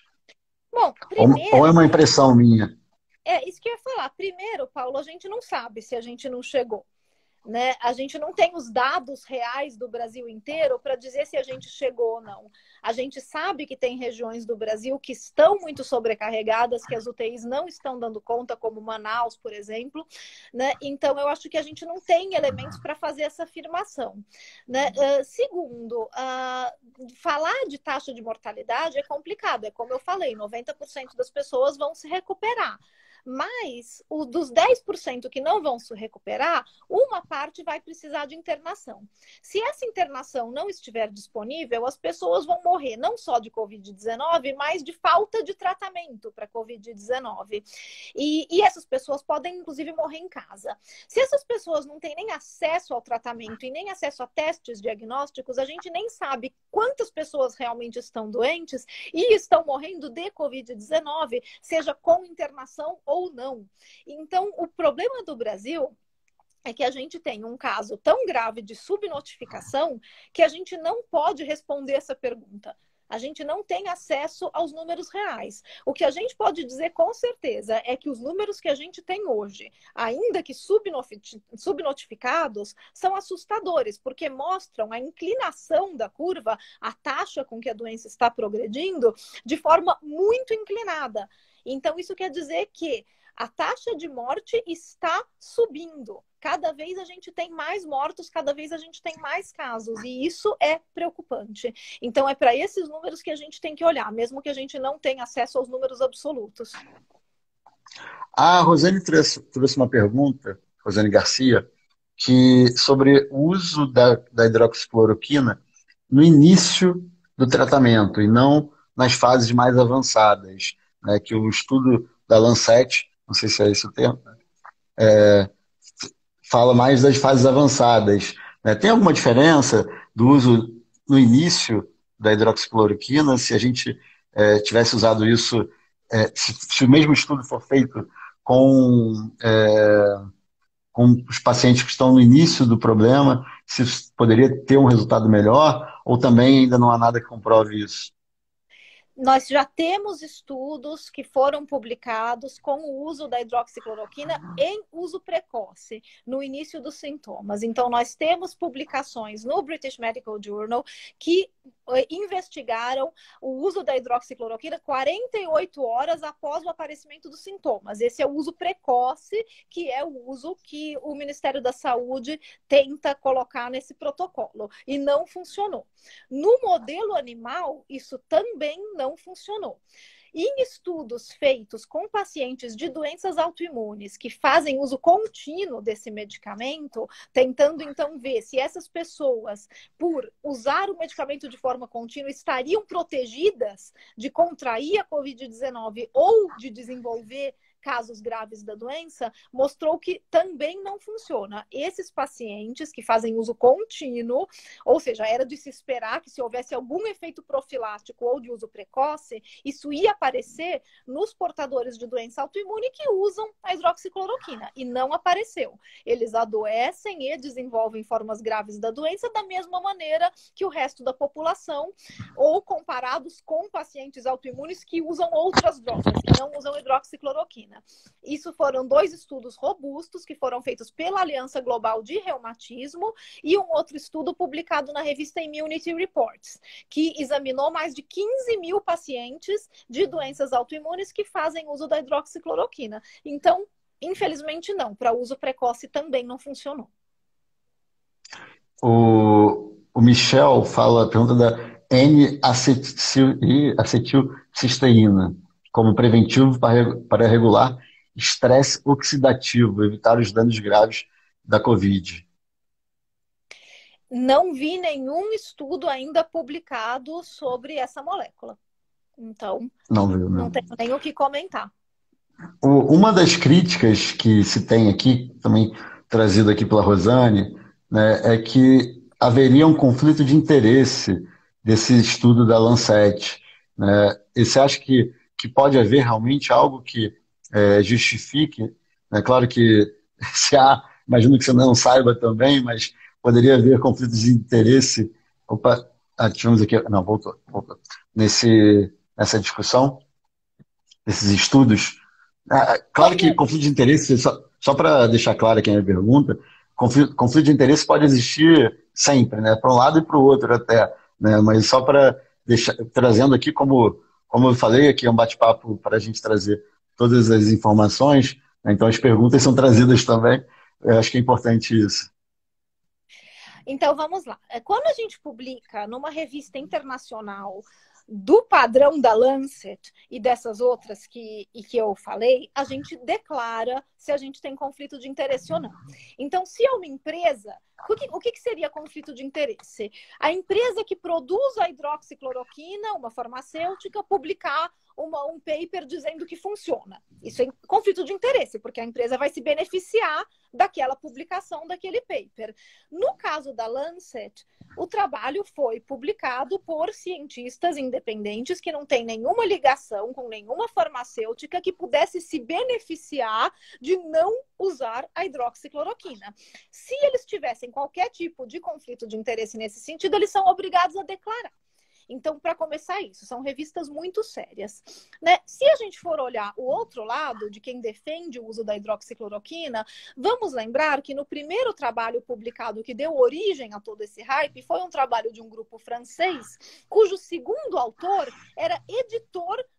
Bom, Ou, ou é primeiro, uma impressão minha? é isso que eu ia falar. Primeiro, Paulo, a gente não sabe se a gente não chegou. Né? A gente não tem os dados reais do Brasil inteiro para dizer se a gente chegou ou não. A gente sabe que tem regiões do Brasil que estão muito sobrecarregadas, que as U T Is não estão dando conta, como Manaus, por exemplo. Né? Então, eu acho que a gente não tem elementos para fazer essa afirmação. Né? Uh, segundo, uh, falar de taxa de mortalidade é complicado. É como eu falei, noventa por cento das pessoas vão se recuperar. Mas o, dos dez por cento que não vão se recuperar, uma parte vai precisar de internação. Se essa internação não estiver disponível, as pessoas vão morrer não só de covid dezenove, mas de falta de tratamento para covid dezenove. E, e essas pessoas podem, inclusive, morrer em casa. Se essas pessoas não têm nem acesso ao tratamento e nem acesso a testes diagnósticos, a gente nem sabe quantas pessoas realmente estão doentes e estão morrendo de covid dezenove, seja com internação ou ou não. Então, o problema do Brasil é que a gente tem um caso tão grave de subnotificação que a gente não pode responder essa pergunta. A gente não tem acesso aos números reais. O que a gente pode dizer com certeza é que os números que a gente tem hoje, ainda que subnotificados, são assustadores, porque mostram a inclinação da curva, a taxa com que a doença está progredindo, de forma muito inclinada. Então, isso quer dizer que a taxa de morte está subindo cada vez a gente tem mais mortos, cada vez a gente tem mais casos, e isso é preocupante. Então é para esses números que a gente tem que olhar, mesmo que a gente não tenha acesso aos números absolutos. A Rosane trouxe, trouxe uma pergunta, Rosane Garcia, que sobre o uso da, da hidroxicloroquina no início do tratamento e não nas fases mais avançadas, né, que o estudo da Lancet, não sei se é esse o termo, fala mais das fases avançadas, né? Tem alguma diferença do uso no início da hidroxicloroquina, se a gente é, tivesse usado isso, é, se, se o mesmo estudo for feito com, é, com os pacientes que estão no início do problema, se poderia ter um resultado melhor, ou também ainda não há nada que comprove isso? Nós já temos estudos que foram publicados com o uso da hidroxicloroquina em uso precoce, no início dos sintomas. Então, nós temos publicações no British Medical Journal que investigaram o uso da hidroxicloroquina quarenta e oito horas após o aparecimento dos sintomas. Esse é o uso precoce, que é o uso que o Ministério da Saúde tenta colocar nesse protocolo. E não funcionou. No modelo animal, isso também não funcionou. Em estudos feitos com pacientes de doenças autoimunes que fazem uso contínuo desse medicamento, tentando então ver se essas pessoas, por usar o medicamento de forma contínua, estariam protegidas de contrair a covid dezenove ou de desenvolver casos graves da doença, mostrou que também não funciona. Esses pacientes que fazem uso contínuo, ou seja, era de se esperar que se houvesse algum efeito profilático ou de uso precoce, isso ia aparecer nos portadores de doença autoimune que usam a hidroxicloroquina, e não apareceu. Eles adoecem e desenvolvem formas graves da doença da mesma maneira que o resto da população, ou comparados com pacientes autoimunes que usam outras drogas, que não usam hidroxicloroquina. Isso foram dois estudos robustos que foram feitos pela Aliança Global de Reumatismo e um outro estudo publicado na revista Immunity Reports, que examinou mais de quinze mil pacientes de doenças autoimunes que fazem uso da hidroxicloroquina. Então, infelizmente não, para uso precoce também não funcionou. O, o Michel fala, pergunta da N-acetilcisteína como preventivo para, para regular estresse oxidativo, evitar os danos graves da Covid. Não vi nenhum estudo ainda publicado sobre essa molécula. Então, não, viu, não. não tenho nem o que comentar. O, uma das críticas que se tem aqui, também trazido aqui pela Rosane, né, é que haveria um conflito de interesse desse estudo da Lancet. Né? E você acha que que pode haver realmente algo que é, justifique, é claro que se há, imagino que você não saiba também, mas poderia haver conflitos de interesse, opa, ah, tivemos aqui, não, voltou, voltou, Nesse, nessa discussão, nesses estudos, ah, claro que conflito de interesse, só, só para deixar claro aqui a minha pergunta, conflito, conflito de interesse pode existir sempre, né, para um lado e para o outro até, né, mas só para deixar, trazendo aqui como Como eu falei, aqui é um bate-papo para a gente trazer todas as informações, né? Então as perguntas são trazidas também. Eu acho que é importante isso. Então, vamos lá. Quando a gente publica numa revista internacional do padrão da Lancet e dessas outras que, e que eu falei, a gente declara se a gente tem conflito de interesse ou não. Então, se é uma empresa, o que, o que seria conflito de interesse? A empresa que produz a hidroxicloroquina, uma farmacêutica, publicar uma, um paper dizendo que funciona. Isso é conflito de interesse, porque a empresa vai se beneficiar daquela publicação, daquele paper. No caso da Lancet, o trabalho foi publicado por cientistas independentes que não têm nenhuma ligação com nenhuma farmacêutica que pudesse se beneficiar de não usar a hidroxicloroquina. Se eles tivessem qualquer tipo de conflito de interesse nesse sentido, eles são obrigados a declarar. Então, para começar isso, são revistas muito sérias. Né? Se a gente for olhar o outro lado, de quem defende o uso da hidroxicloroquina, vamos lembrar que no primeiro trabalho publicado que deu origem a todo esse hype, foi um trabalho de um grupo francês, cujo segundo autor era editor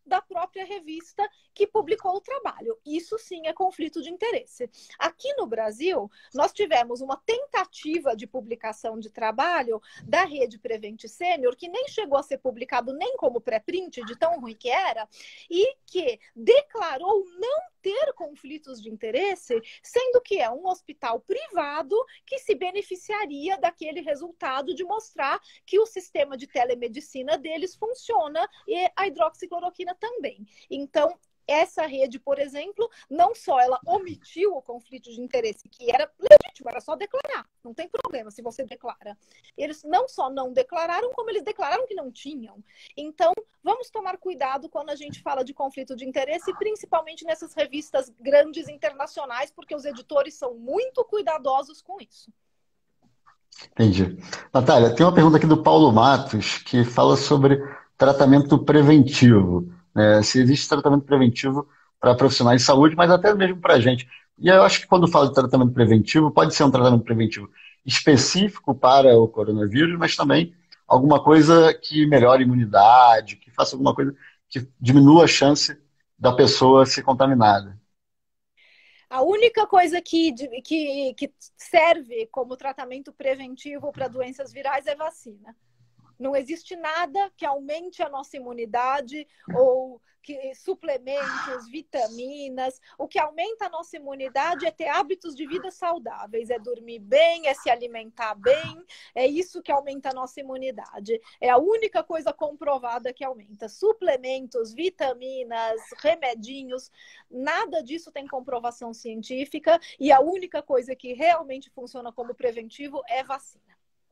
da própria revista que publicou o trabalho. Isso sim é conflito de interesse. Aqui no Brasil, nós tivemos uma tentativa de publicação de trabalho da Rede Prevent Senior, que nem chegou a ser publicado nem como pré-print, de tão ruim que era, e que declarou não ter conflitos de interesse, sendo que é um hospital privado que se beneficiaria daquele resultado de mostrar que o sistema de telemedicina deles funciona e a hidroxicloroquina também. Então, essa rede, por exemplo, não só ela omitiu o conflito de interesse, que era legítimo, era só declarar, não tem problema se você declara. Eles não só não declararam, como eles declararam que não tinham. Então, vamos tomar cuidado quando a gente fala de conflito de interesse, principalmente nessas revistas grandes internacionais, porque os editores são muito cuidadosos com isso. Entendi. Natália, tem uma pergunta aqui do Paulo Matos, que fala sobre tratamento preventivo, né? Se existe tratamento preventivo para profissionais de saúde, mas até mesmo para a gente. E eu acho que quando falo de tratamento preventivo, pode ser um tratamento preventivo específico para o coronavírus, mas também alguma coisa que melhore a imunidade, que faça alguma coisa que diminua a chance da pessoa ser contaminada. A única coisa que, que, que serve como tratamento preventivo para doenças virais é vacina. Não existe nada que aumente a nossa imunidade ou que suplementos, vitaminas. O que aumenta a nossa imunidade é ter hábitos de vida saudáveis, é dormir bem, é se alimentar bem, é isso que aumenta a nossa imunidade. É a única coisa comprovada que aumenta. Suplementos, vitaminas, remedinhos, nada disso tem comprovação científica e a única coisa que realmente funciona como preventivo é vacina.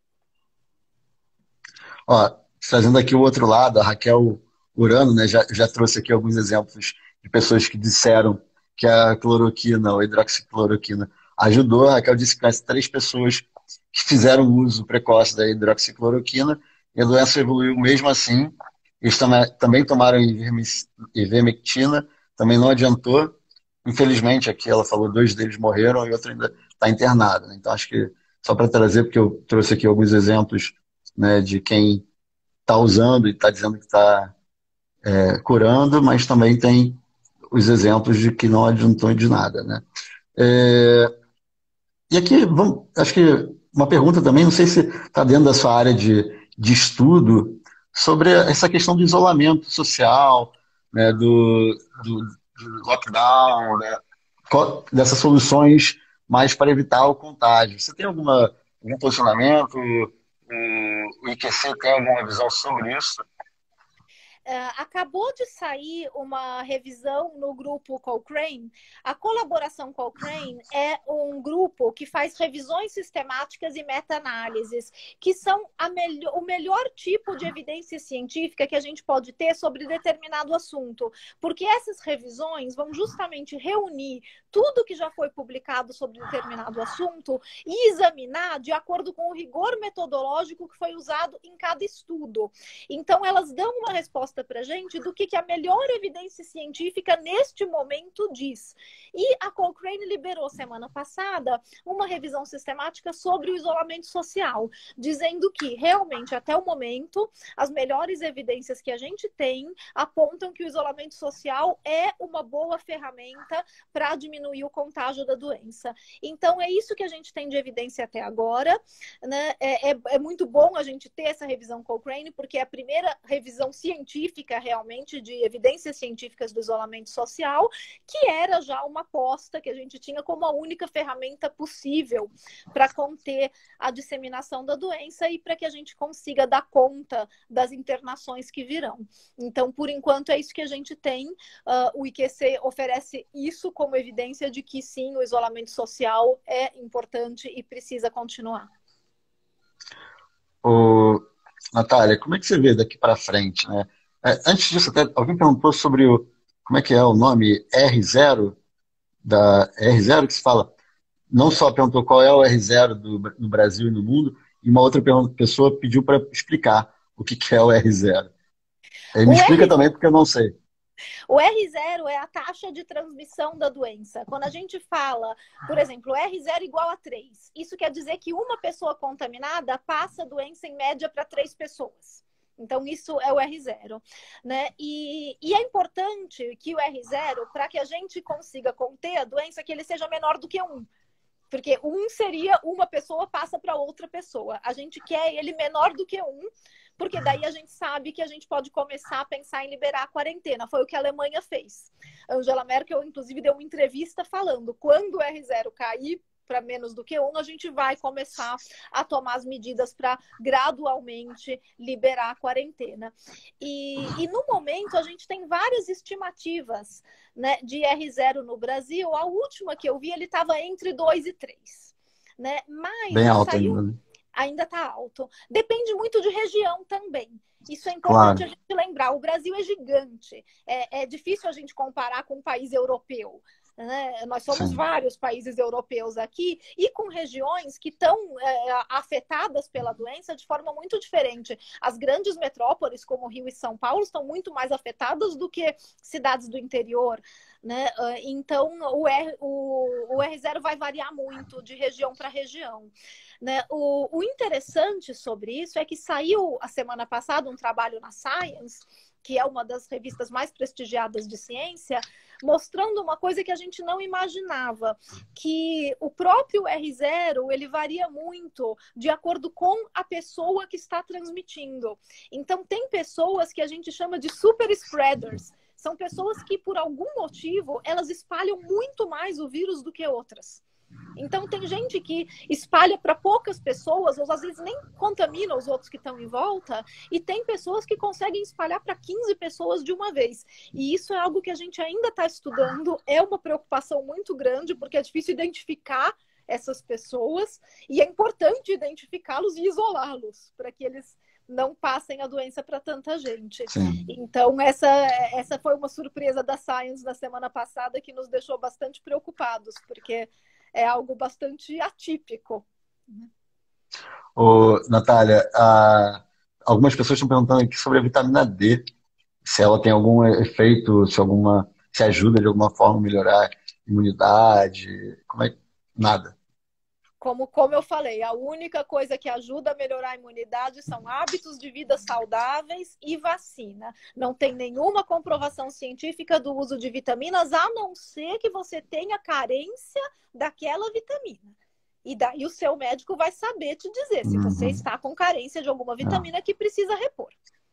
Ó, trazendo aqui o outro lado, a Raquel Urano, né, já, já trouxe aqui alguns exemplos de pessoas que disseram que a cloroquina ou a hidroxicloroquina ajudou. A Raquel disse que conhece três pessoas que fizeram uso precoce da hidroxicloroquina e a doença evoluiu mesmo assim. Eles também, também tomaram ivermectina, também não adiantou. Infelizmente, aqui ela falou, dois deles morreram e outro ainda está internado, né? Então, acho que só para trazer, porque eu trouxe aqui alguns exemplos, né, de quem está usando e está dizendo que está é, curando, mas também tem os exemplos de que não adiantou de nada, né? É, e aqui, vamos, acho que uma pergunta também, não sei se está dentro da sua área de, de estudo, sobre essa questão do isolamento social, né, do, do, do lockdown, né, dessas soluções mais para evitar o contágio. Você tem alguma, algum posicionamento? O I Q C tem alguma visão sobre isso? Uh, acabou de sair uma revisão no grupo Cochrane. A colaboração Cochrane é um grupo que faz revisões sistemáticas e meta-análises, que são a melho- o melhor tipo de evidência científica que a gente pode ter sobre determinado assunto, porque essas revisões vão justamente reunir tudo que já foi publicado sobre determinado assunto e examinar de acordo com o rigor metodológico que foi usado em cada estudo. Então, elas dão uma resposta para a gente do que, que a melhor evidência científica neste momento diz. E a Cochrane liberou semana passada uma revisão sistemática sobre o isolamento social, dizendo que realmente até o momento as melhores evidências que a gente tem apontam que o isolamento social é uma boa ferramenta para diminuir o contágio da doença. Então é isso que a gente tem de evidência até agora, né? É, é, é muito bom a gente ter essa revisão Cochrane, porque é a primeira revisão científica realmente de evidências científicas do isolamento social, que era já uma aposta que a gente tinha como a única ferramenta possível para conter a disseminação da doença e para que a gente consiga dar conta das internações que virão. Então, por enquanto, é isso que a gente tem. Uh, o I Q C oferece isso como evidência de que sim, o isolamento social é importante e precisa continuar. Ô, Natália, como é que você vê daqui para frente, né? É, antes disso, até alguém perguntou sobre o, como é que é o nome R zero, da R zero que se fala, não só perguntou qual é o R zero do, no Brasil e no mundo, e uma outra pessoa pediu para explicar o que, que é o R zero. Aí me O explica R... também, porque eu não sei. O R zero é a taxa de transmissão da doença. Quando a gente fala, por exemplo, R zero igual a três, isso quer dizer que uma pessoa contaminada passa a doença em média para três pessoas. Então, isso é o R zero, né? E, e é importante que o R zero, para que a gente consiga conter a doença, que ele seja menor do que um. Porque um seria uma pessoa passa para outra pessoa. A gente quer ele menor do que um, porque daí a gente sabe que a gente pode começar a pensar em liberar a quarentena. Foi o que a Alemanha fez. Angela Merkel, inclusive, deu uma entrevista falando, quando o R zero cair para menos do que um, a gente vai começar a tomar as medidas para gradualmente liberar a quarentena. E, e no momento a gente tem várias estimativas, né, de R zero no Brasil. A última que eu vi, ele estava entre dois e três. Né? Mas Bem alto saiu... ainda, né? Ainda está alto. Depende muito de região também. Isso é importante Claro. a gente lembrar. O Brasil é gigante. É, é difícil a gente comparar com um país europeu. Né? Nós somos Sim. vários países europeus aqui e com regiões que estão é, afetadas pela doença de forma muito diferente. As grandes metrópoles, como Rio e São Paulo, estão muito mais afetadas do que cidades do interior. Né? Então, o, R, o, o R zero vai variar muito de região para região. Né? O, o interessante sobre isso é que saiu a semana passada um trabalho na Science, que é uma das revistas mais prestigiadas de ciência, mostrando uma coisa que a gente não imaginava, que o próprio R zero, ele varia muito de acordo com a pessoa que está transmitindo. Então, tem pessoas que a gente chama de super spreaders. São pessoas que, por algum motivo, elas espalham muito mais o vírus do que outras. Então, tem gente que espalha para poucas pessoas, ou às vezes nem contamina os outros que estão em volta, e tem pessoas que conseguem espalhar para quinze pessoas de uma vez. E isso é algo que a gente ainda está estudando, é uma preocupação muito grande, porque é difícil identificar essas pessoas, e é importante identificá-los e isolá-los, para que eles não passem a doença para tanta gente. Sim. Então, essa, essa foi uma surpresa da Science na semana passada que nos deixou bastante preocupados, porque é algo bastante atípico. Ô, Natália, a- algumas pessoas estão perguntando aqui sobre a vitamina D, se ela tem algum efeito, se alguma, se ajuda de alguma forma a melhorar a imunidade, como é? Nada. Como, como eu falei, a única coisa que ajuda a melhorar a imunidade são hábitos de vida saudáveis e vacina. Não tem nenhuma comprovação científica do uso de vitaminas, a não ser que você tenha carência daquela vitamina. E daí o seu médico vai saber te dizer se você Uhum. está com carência de alguma vitamina que precisa repor.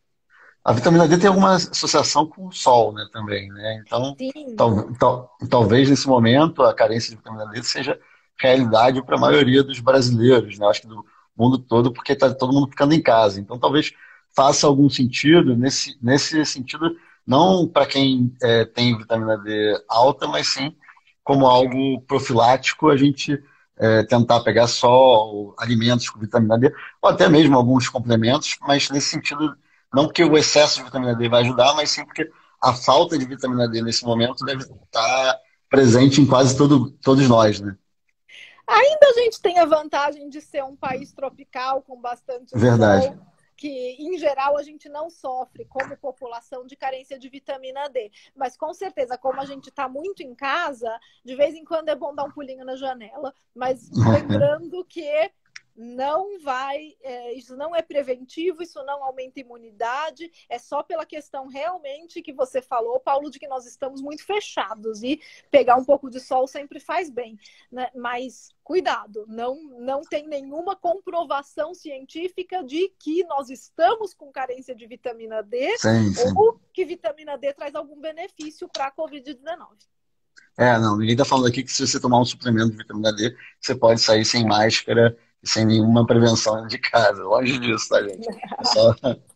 A vitamina D tem alguma associação com o sol, né, também, né? Então, Sim. tal- tal- talvez nesse momento a carência de vitamina D seja realidade para a maioria dos brasileiros, né? Acho que do mundo todo, porque está todo mundo ficando em casa. Então, talvez faça algum sentido nesse, nesse sentido, não para quem é, tem vitamina D alta, mas sim como algo profilático, a gente é, tentar pegar só alimentos com vitamina D, ou até mesmo alguns complementos, mas nesse sentido, não porque o excesso de vitamina D vai ajudar, mas sim porque a falta de vitamina D nesse momento deve estar presente em quase todo, todos nós, né? Ainda a gente tem a vantagem de ser um país tropical com bastante Verdade. sol, que em geral a gente não sofre como população de carência de vitamina D. Mas com certeza, como a gente está muito em casa, de vez em quando é bom dar um pulinho na janela, mas lembrando que não vai, é, isso não é preventivo, isso não aumenta a imunidade, é só pela questão realmente que você falou, Paulo, de que nós estamos muito fechados e pegar um pouco de sol sempre faz bem, né? Mas cuidado, não, não tem nenhuma comprovação científica de que nós estamos com carência de vitamina D Sim, sim. ou que vitamina D traz algum benefício para a covid dezenove. É, não, ninguém está falando aqui que se você tomar um suplemento de vitamina D, você pode sair sem máscara e sem nenhuma prevenção de casa. Longe disso, tá, gente? É só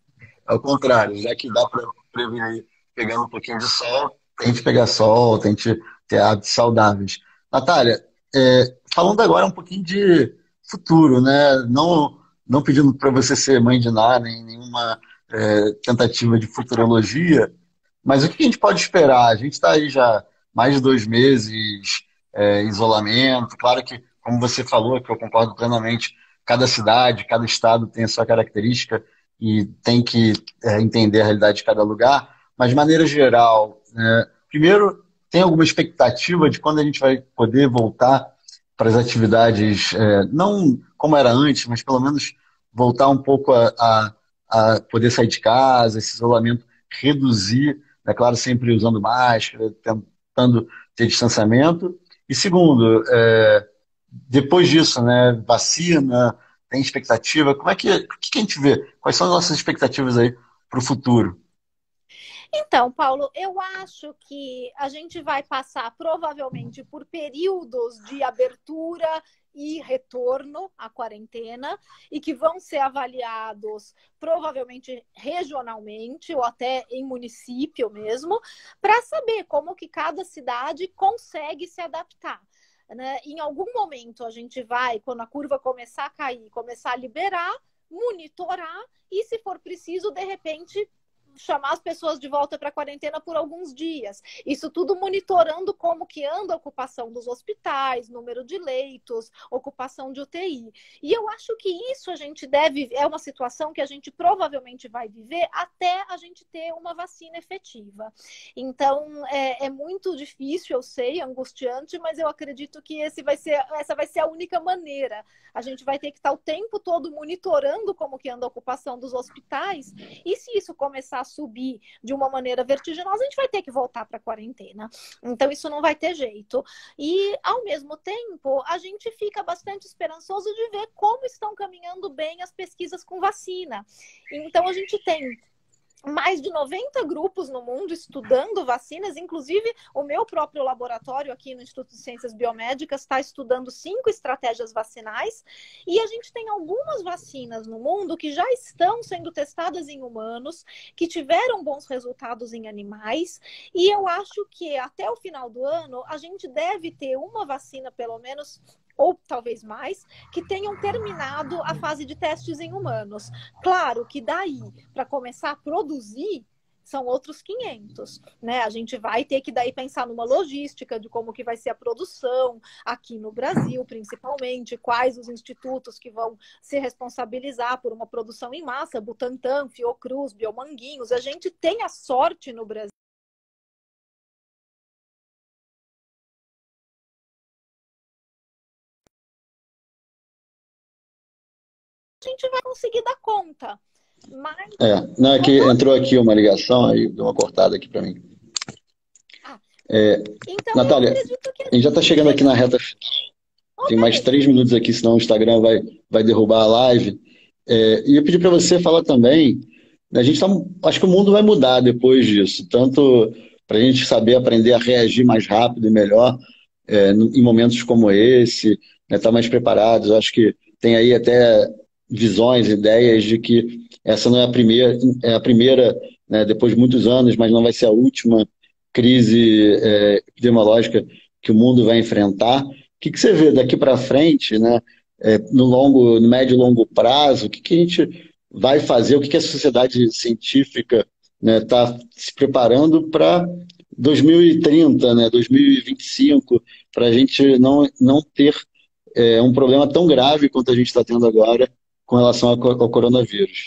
ao contrário, já que dá para prevenir pegando um pouquinho de sol, tente pegar sol, tente ter hábitos saudáveis. Natália, é, falando agora um pouquinho de futuro, né? Não, não pedindo para você ser mãe de nada, nem nenhuma é, tentativa de futurologia, mas o que a gente pode esperar? A gente está aí já mais de dois meses é, em isolamento. Claro que, como você falou, que eu concordo plenamente, cada cidade, cada estado tem a sua característica e tem que é, entender a realidade de cada lugar. Mas, de maneira geral, né, primeiro, tem alguma expectativa de quando a gente vai poder voltar para as atividades, é, não como era antes, mas pelo menos voltar um pouco a, a, a poder sair de casa, esse isolamento reduzir, é claro, sempre usando máscara, tentando ter distanciamento. E segundo, é, depois disso, né, vacina, tem expectativa, como é que, o que que a gente vê? Quais são as nossas expectativas aí para o futuro? Então, Paulo, eu acho que a gente vai passar provavelmente por períodos de abertura e retorno à quarentena e que vão ser avaliados provavelmente regionalmente ou até em município mesmo, para saber como que cada cidade consegue se adaptar. Né? Em algum momento a gente vai, quando a curva começar a cair, começar a liberar, monitorar e, se for preciso, de repente chamar as pessoas de volta para a quarentena por alguns dias. Isso tudo monitorando como que anda a ocupação dos hospitais, número de leitos, ocupação de U T I. E eu acho que isso a gente deve, é uma situação que a gente provavelmente vai viver até a gente ter uma vacina efetiva. Então, é, é muito difícil, eu sei, angustiante, mas eu acredito que esse vai ser, essa vai ser a única maneira. A gente vai ter que estar o tempo todo monitorando como que anda a ocupação dos hospitais, e se isso começar a subir de uma maneira vertiginosa, a gente vai ter que voltar para a quarentena. Então, isso não vai ter jeito. E, ao mesmo tempo, a gente fica bastante esperançoso de ver como estão caminhando bem as pesquisas com vacina. Então, a gente tem mais de noventa grupos no mundo estudando vacinas, inclusive o meu próprio laboratório aqui no Instituto de Ciências Biomédicas está estudando cinco estratégias vacinais, e a gente tem algumas vacinas no mundo que já estão sendo testadas em humanos, que tiveram bons resultados em animais, e eu acho que até o final do ano a gente deve ter uma vacina, pelo menos, ou talvez mais, que tenham terminado a fase de testes em humanos. Claro que daí, para começar a produzir, são outros quinhentos, né? A gente vai ter que daí pensar numa logística de como que vai ser a produção aqui no Brasil, principalmente, quais os institutos que vão se responsabilizar por uma produção em massa, Butantan, Fiocruz, Biomanguinhos. A gente tem a sorte no Brasil a gente vai conseguir dar conta. Mas... É, não, é que entrou aqui uma ligação, aí deu uma cortada aqui para mim. Ah, É, então, eu Natália, acredito que... a gente já está chegando aqui na reta. Oh, Tem mais beleza. três minutos aqui, senão o Instagram vai, vai derrubar a live. É, e eu pedi para você falar também. A gente tá, acho que o mundo vai mudar depois disso, tanto para a gente saber aprender a reagir mais rápido e melhor é, em momentos como esse, né, estar mais preparados. Eu acho que tem aí até visões, ideias de que essa não é a primeira, é a primeira, né, depois de muitos anos, mas não vai ser a última crise é, epidemiológica que o mundo vai enfrentar. O que, que você vê daqui para frente, né, é, no longo, no médio e longo prazo? O que, que a gente vai fazer? O que, que a sociedade científica está se preparando para dois mil e trinta, né, dois mil e vinte e cinco, para a gente não, não ter é, um problema tão grave quanto a gente está tendo agora com relação ao, ao coronavírus?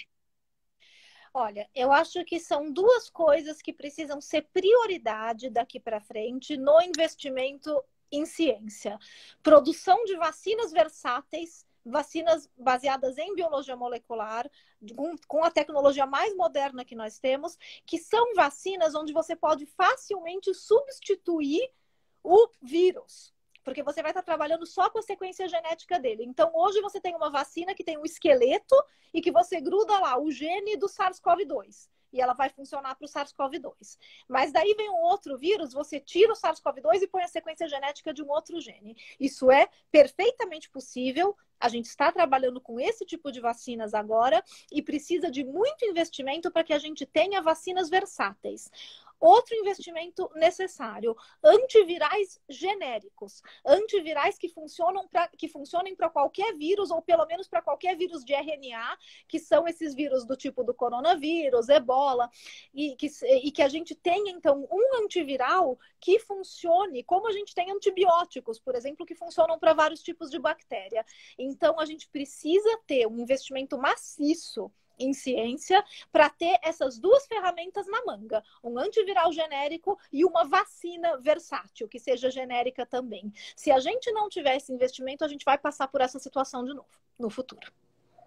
Olha, eu acho que são duas coisas que precisam ser prioridade daqui para frente no investimento em ciência: produção de vacinas versáteis, vacinas baseadas em biologia molecular, com a tecnologia mais moderna que nós temos, que são vacinas onde você pode facilmente substituir o vírus, porque você vai estar trabalhando só com a sequência genética dele. Então, hoje você tem uma vacina que tem um esqueleto e que você gruda lá o gene do SARS-CoV dois. E ela vai funcionar para o SARS-CoV dois. Mas daí vem um outro vírus, você tira o SARS-CoV dois e põe a sequência genética de um outro gene. Isso é perfeitamente possível. A gente está trabalhando com esse tipo de vacinas agora e precisa de muito investimento para que a gente tenha vacinas versáteis. Outro investimento necessário: antivirais genéricos. Antivirais que funcionam pra, que funcionem para qualquer vírus, ou pelo menos para qualquer vírus de R N A, que são esses vírus do tipo do coronavírus, ebola, e que, e que a gente tenha, então, um antiviral que funcione como a gente tem antibióticos, por exemplo, que funcionam para vários tipos de bactéria. Então, a gente precisa ter um investimento maciço em ciência para ter essas duas ferramentas na manga: um antiviral genérico e uma vacina versátil, que seja genérica também. Se a gente não tiver esse investimento, a gente vai passar por essa situação de novo, no futuro.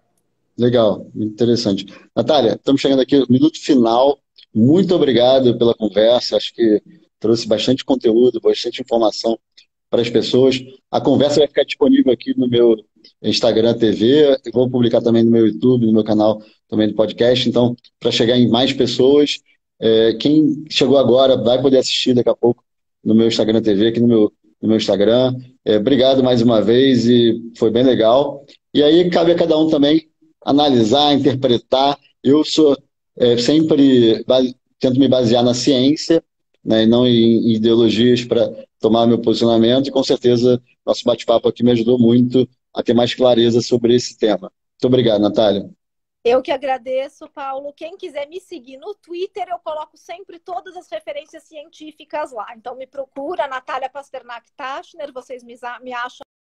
Legal, interessante. Natália, estamos chegando aqui no minuto final. Muito obrigado pela conversa. Acho que trouxe bastante conteúdo, bastante informação para as pessoas. A conversa vai ficar disponível aqui no meu Instagram T V. Eu vou publicar também no meu YouTube, no meu canal também do podcast. Então, para chegar em mais pessoas, é, quem chegou agora vai poder assistir daqui a pouco no meu Instagram T V, aqui no meu, no meu Instagram. É, obrigado mais uma vez e foi bem legal. E aí cabe a cada um também analisar, interpretar. Eu sou é, sempre base- tento me basear na ciência, né, e não em ideologias para tomar meu posicionamento, e com certeza nosso bate-papo aqui me ajudou muito a ter mais clareza sobre esse tema. Muito obrigado, Natália. Eu que agradeço, Paulo. Quem quiser me seguir no Twitter, eu coloco sempre todas as referências científicas lá. Então me procura, Natália Pasternak Tachner, vocês me, me acham